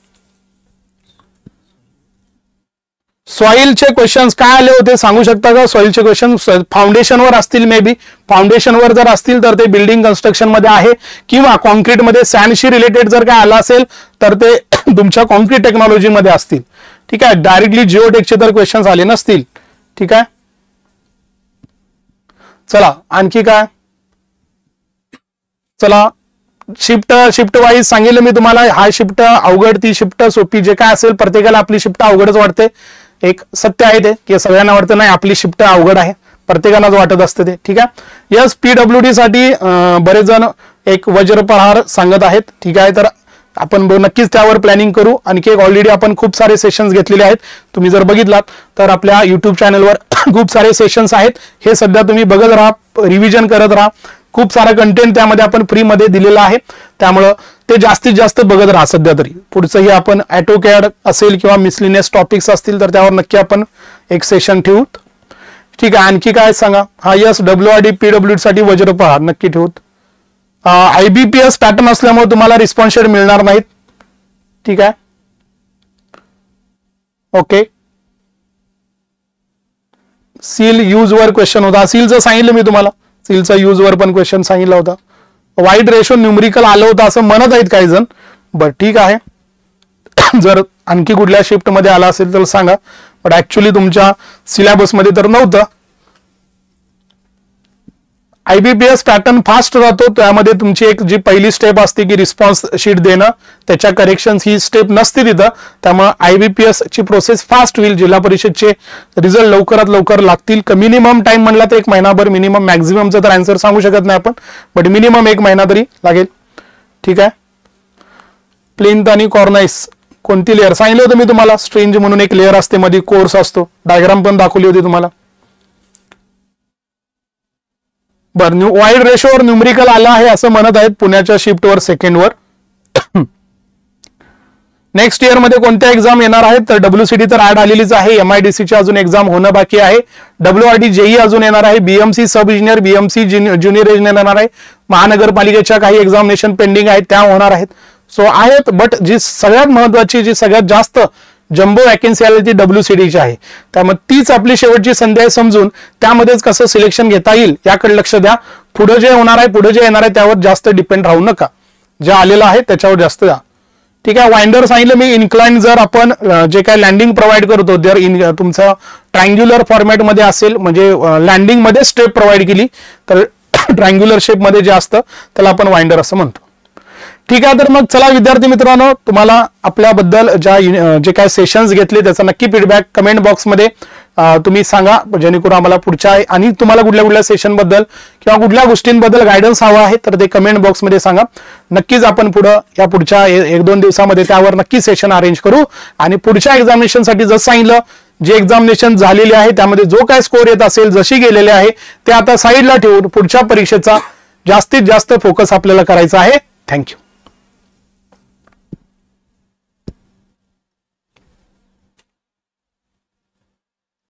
सॉइलचे क्वेश्चन्स काय आले होते सांगू शकता का? सॉइलचे क्वेश्चन फाउंडेशनवर असतील, मे बी फाउंडेशनवर जर असतील तर ते बिल्डिंग कन्स्ट्रक्शन मध्ये आहे, किंवा कॉन्क्रीट मध्ये सॅन्डशी रिलेटेड जर काय आला असेल तर ते तुमच्या कॉन्क्रीट टेक्नॉलॉजी मध्ये असतील. ठीक आहे, डायरेक्टली जिओटेकचे तर क्वेश्चन्स आले नसतील. ठीक आहे, चला आणखी काय. चला शिफ्ट शिफ्ट वाईज सांगितलं मी तुम्हाला, हा शिफ्ट अवघड ती शिफ्ट सोपी, जे काय असेल प्रत्येकाला आपली शिफ्ट अवघडच वाटते. एक सत्य आहे ते की सगळ्यांना वाटतं नाही आपली शिफ्ट अवघड आहे, प्रत्येकालाच वाटत असते ते. ठीक आहे, यस पीडब्ल्यूडी साठी बरेच जण एक वज्रप्रहार सांगत आहेत. ठीक आहे, तर आपण नक्कीच त्यावर प्लॅनिंग करू. आणखी एक ऑलरेडी आपण खूप सारे सेशन्स घेतलेले आहेत, तुम्ही जर बघितलात तर आपल्या युट्यूब चॅनलवर खूप सारे सेशन्स आहेत. हे सध्या तुम्ही बघत राहा, रिव्हिजन करत राहा. खूप सारा कंटेंट त्यामध्ये आपण फ्री मध्ये दिलेला आहे, त्यामुळं ते जास्तीत जास्त बघत राहा. सध्या तरी पुढचंही आपण ऑटोकॅड असेल किंवा मिसलिनियस टॉपिक्स असतील तर त्यावर नक्की आपण एक सेशन ठेवूत. ठीक आहे, आणखी काय सांगा. हा यस डब्ल्यूआरडी पीडब्ल्यूडी साठी वज्रप्रहार नक्की ठेवूत. आयबीपीएस पॅटर्न असल्यामुळे तुम्हाला रिस्पॉन्स शेड मिळणार नाहीत. ठीक आहे, ओके. सील यूज वर क्वेश्चन होता, सीलचं सांगितलं मी तुम्हाला, सीलचा यूज वर पण क्वेश्चन सांगितला होता. वाईड रेशो न्यूमरिकल आलं होतं असं म्हणत आहेत काही जण, बट ठीक आहे. जर आणखी कुठल्या शिफ्ट मध्ये आला असेल तर सांगा, बट ऍक्च्युली तुमच्या सिलेबस मध्ये तर नव्हतं. आयबीपीएस पॅटर्न फास्ट राहतो, त्यामध्ये तुमची एक जी पहिली स्टेप असते की रिस्पॉन्स शीट देणं, त्याच्या करेक्शन ही स्टेप नसते तिथं. त्यामुळे आयबीपीएस ची प्रोसेस फास्ट होईल, जिल्हा परिषदचे रिझल्ट लवकरात लवकर लागतील. मिनिमम टाइम म्हणला तर एक महिनाभर मिनिमम, मॅक्झिममचा तर आन्सर सांगू शकत नाही आपण, बट मिनिमम एक महिना तरी लागेल. ठीक आहे, प्लिंथ आणि कॉर्नाइस कोणती लेअर सांगितलं होतं मी तुम्हाला, स्ट्रेंज म्हणून एक लेअर असते, मध्ये कोर्स असतो, डायग्राम पण दाखवली होती तुम्हाला. बर, न्यू वाईड रेशोवर न्यूमरिकल आला आहे असं म्हणत आहेत पुण्याच्या शिफ्टवर सेकंडवर. नेक्स्ट इयर मध्ये कोणत्या एक्झाम येणार आहेत तर डब्ल्यूसीडी तर ऍड आलेलीच आहे, एमआयडीसीची अजून एक्झाम होणं बाकी आहे, डब्ल्यूआरडी जेई अजून येणार आहे, BMC sub engineer, BMC junior engineer येणार आहे, महानगरपालिकेच्या काही एक्झामिनेशन पेंडिंग आहेत त्या होणार आहेत. सो आहेत, बट जी सगळ्यात महत्वाची जी सगळ्यात जास्त जम्बो वॅकन्सी आली ती डब्ल्यूसीडीची आहे, त्यामुळे तीच आपली शेवटची संधी आहे समजून त्यामध्येच कसं सिलेक्शन घेता येईल याकडे लक्ष द्या. पुढे जे होणार आहे पुढे जे येणार आहे त्यावर जास्त डिपेंड राहू नका, जे आलेलं आहे त्याच्यावर जास्त द्या. ठीक आहे. वाइंडर सांगितलं मी. इन्क्लाइन जर आपण जे काय लँडिंग प्रोव्हाइड करतो जर इन तुमचं ट्रायंग्युलर फॉर्मॅटमध्ये असेल म्हणजे लँडिंग मध्ये स्टेप प्रोव्हाइड केली तर ट्रायंग्युलर शेप मध्ये जे असतं त्याला आपण वाइंडर असं म्हणतो. ठीक आहे. तर मग चला विद्यार्थी मित्रांनो, तुम्हाला आपल्याबद्दल ज्या जे काय सेशन्स घेतले त्याचा नक्की फीडबॅक कमेंट बॉक्समध्ये तुम्ही सांगा, जेणेकरून आम्हाला पुढच्या आणि तुम्हाला कुठल्या कुठल्या सेशन बद्दल किंवा कुठल्या गोष्टींबद्दल गायडन्स हवा आहे तर ते कमेंट बॉक्समध्ये सांगा. नक्कीच आपण पुढं या पुढच्या एक दोन दिवसामध्ये त्यावर नक्की सेशन अरेंज करू आणि पुढच्या एक्झामिनेशनसाठी जसं सांगितलं जे एक्झामिनेशन झालेले आहे त्यामध्ये जो काय स्कोर येत असेल जशी गेलेले आहे ते आता साईडला ठेवून पुढच्या परीक्षेचा जास्तीत जास्त फोकस आपल्याला करायचा आहे. थँक्यू.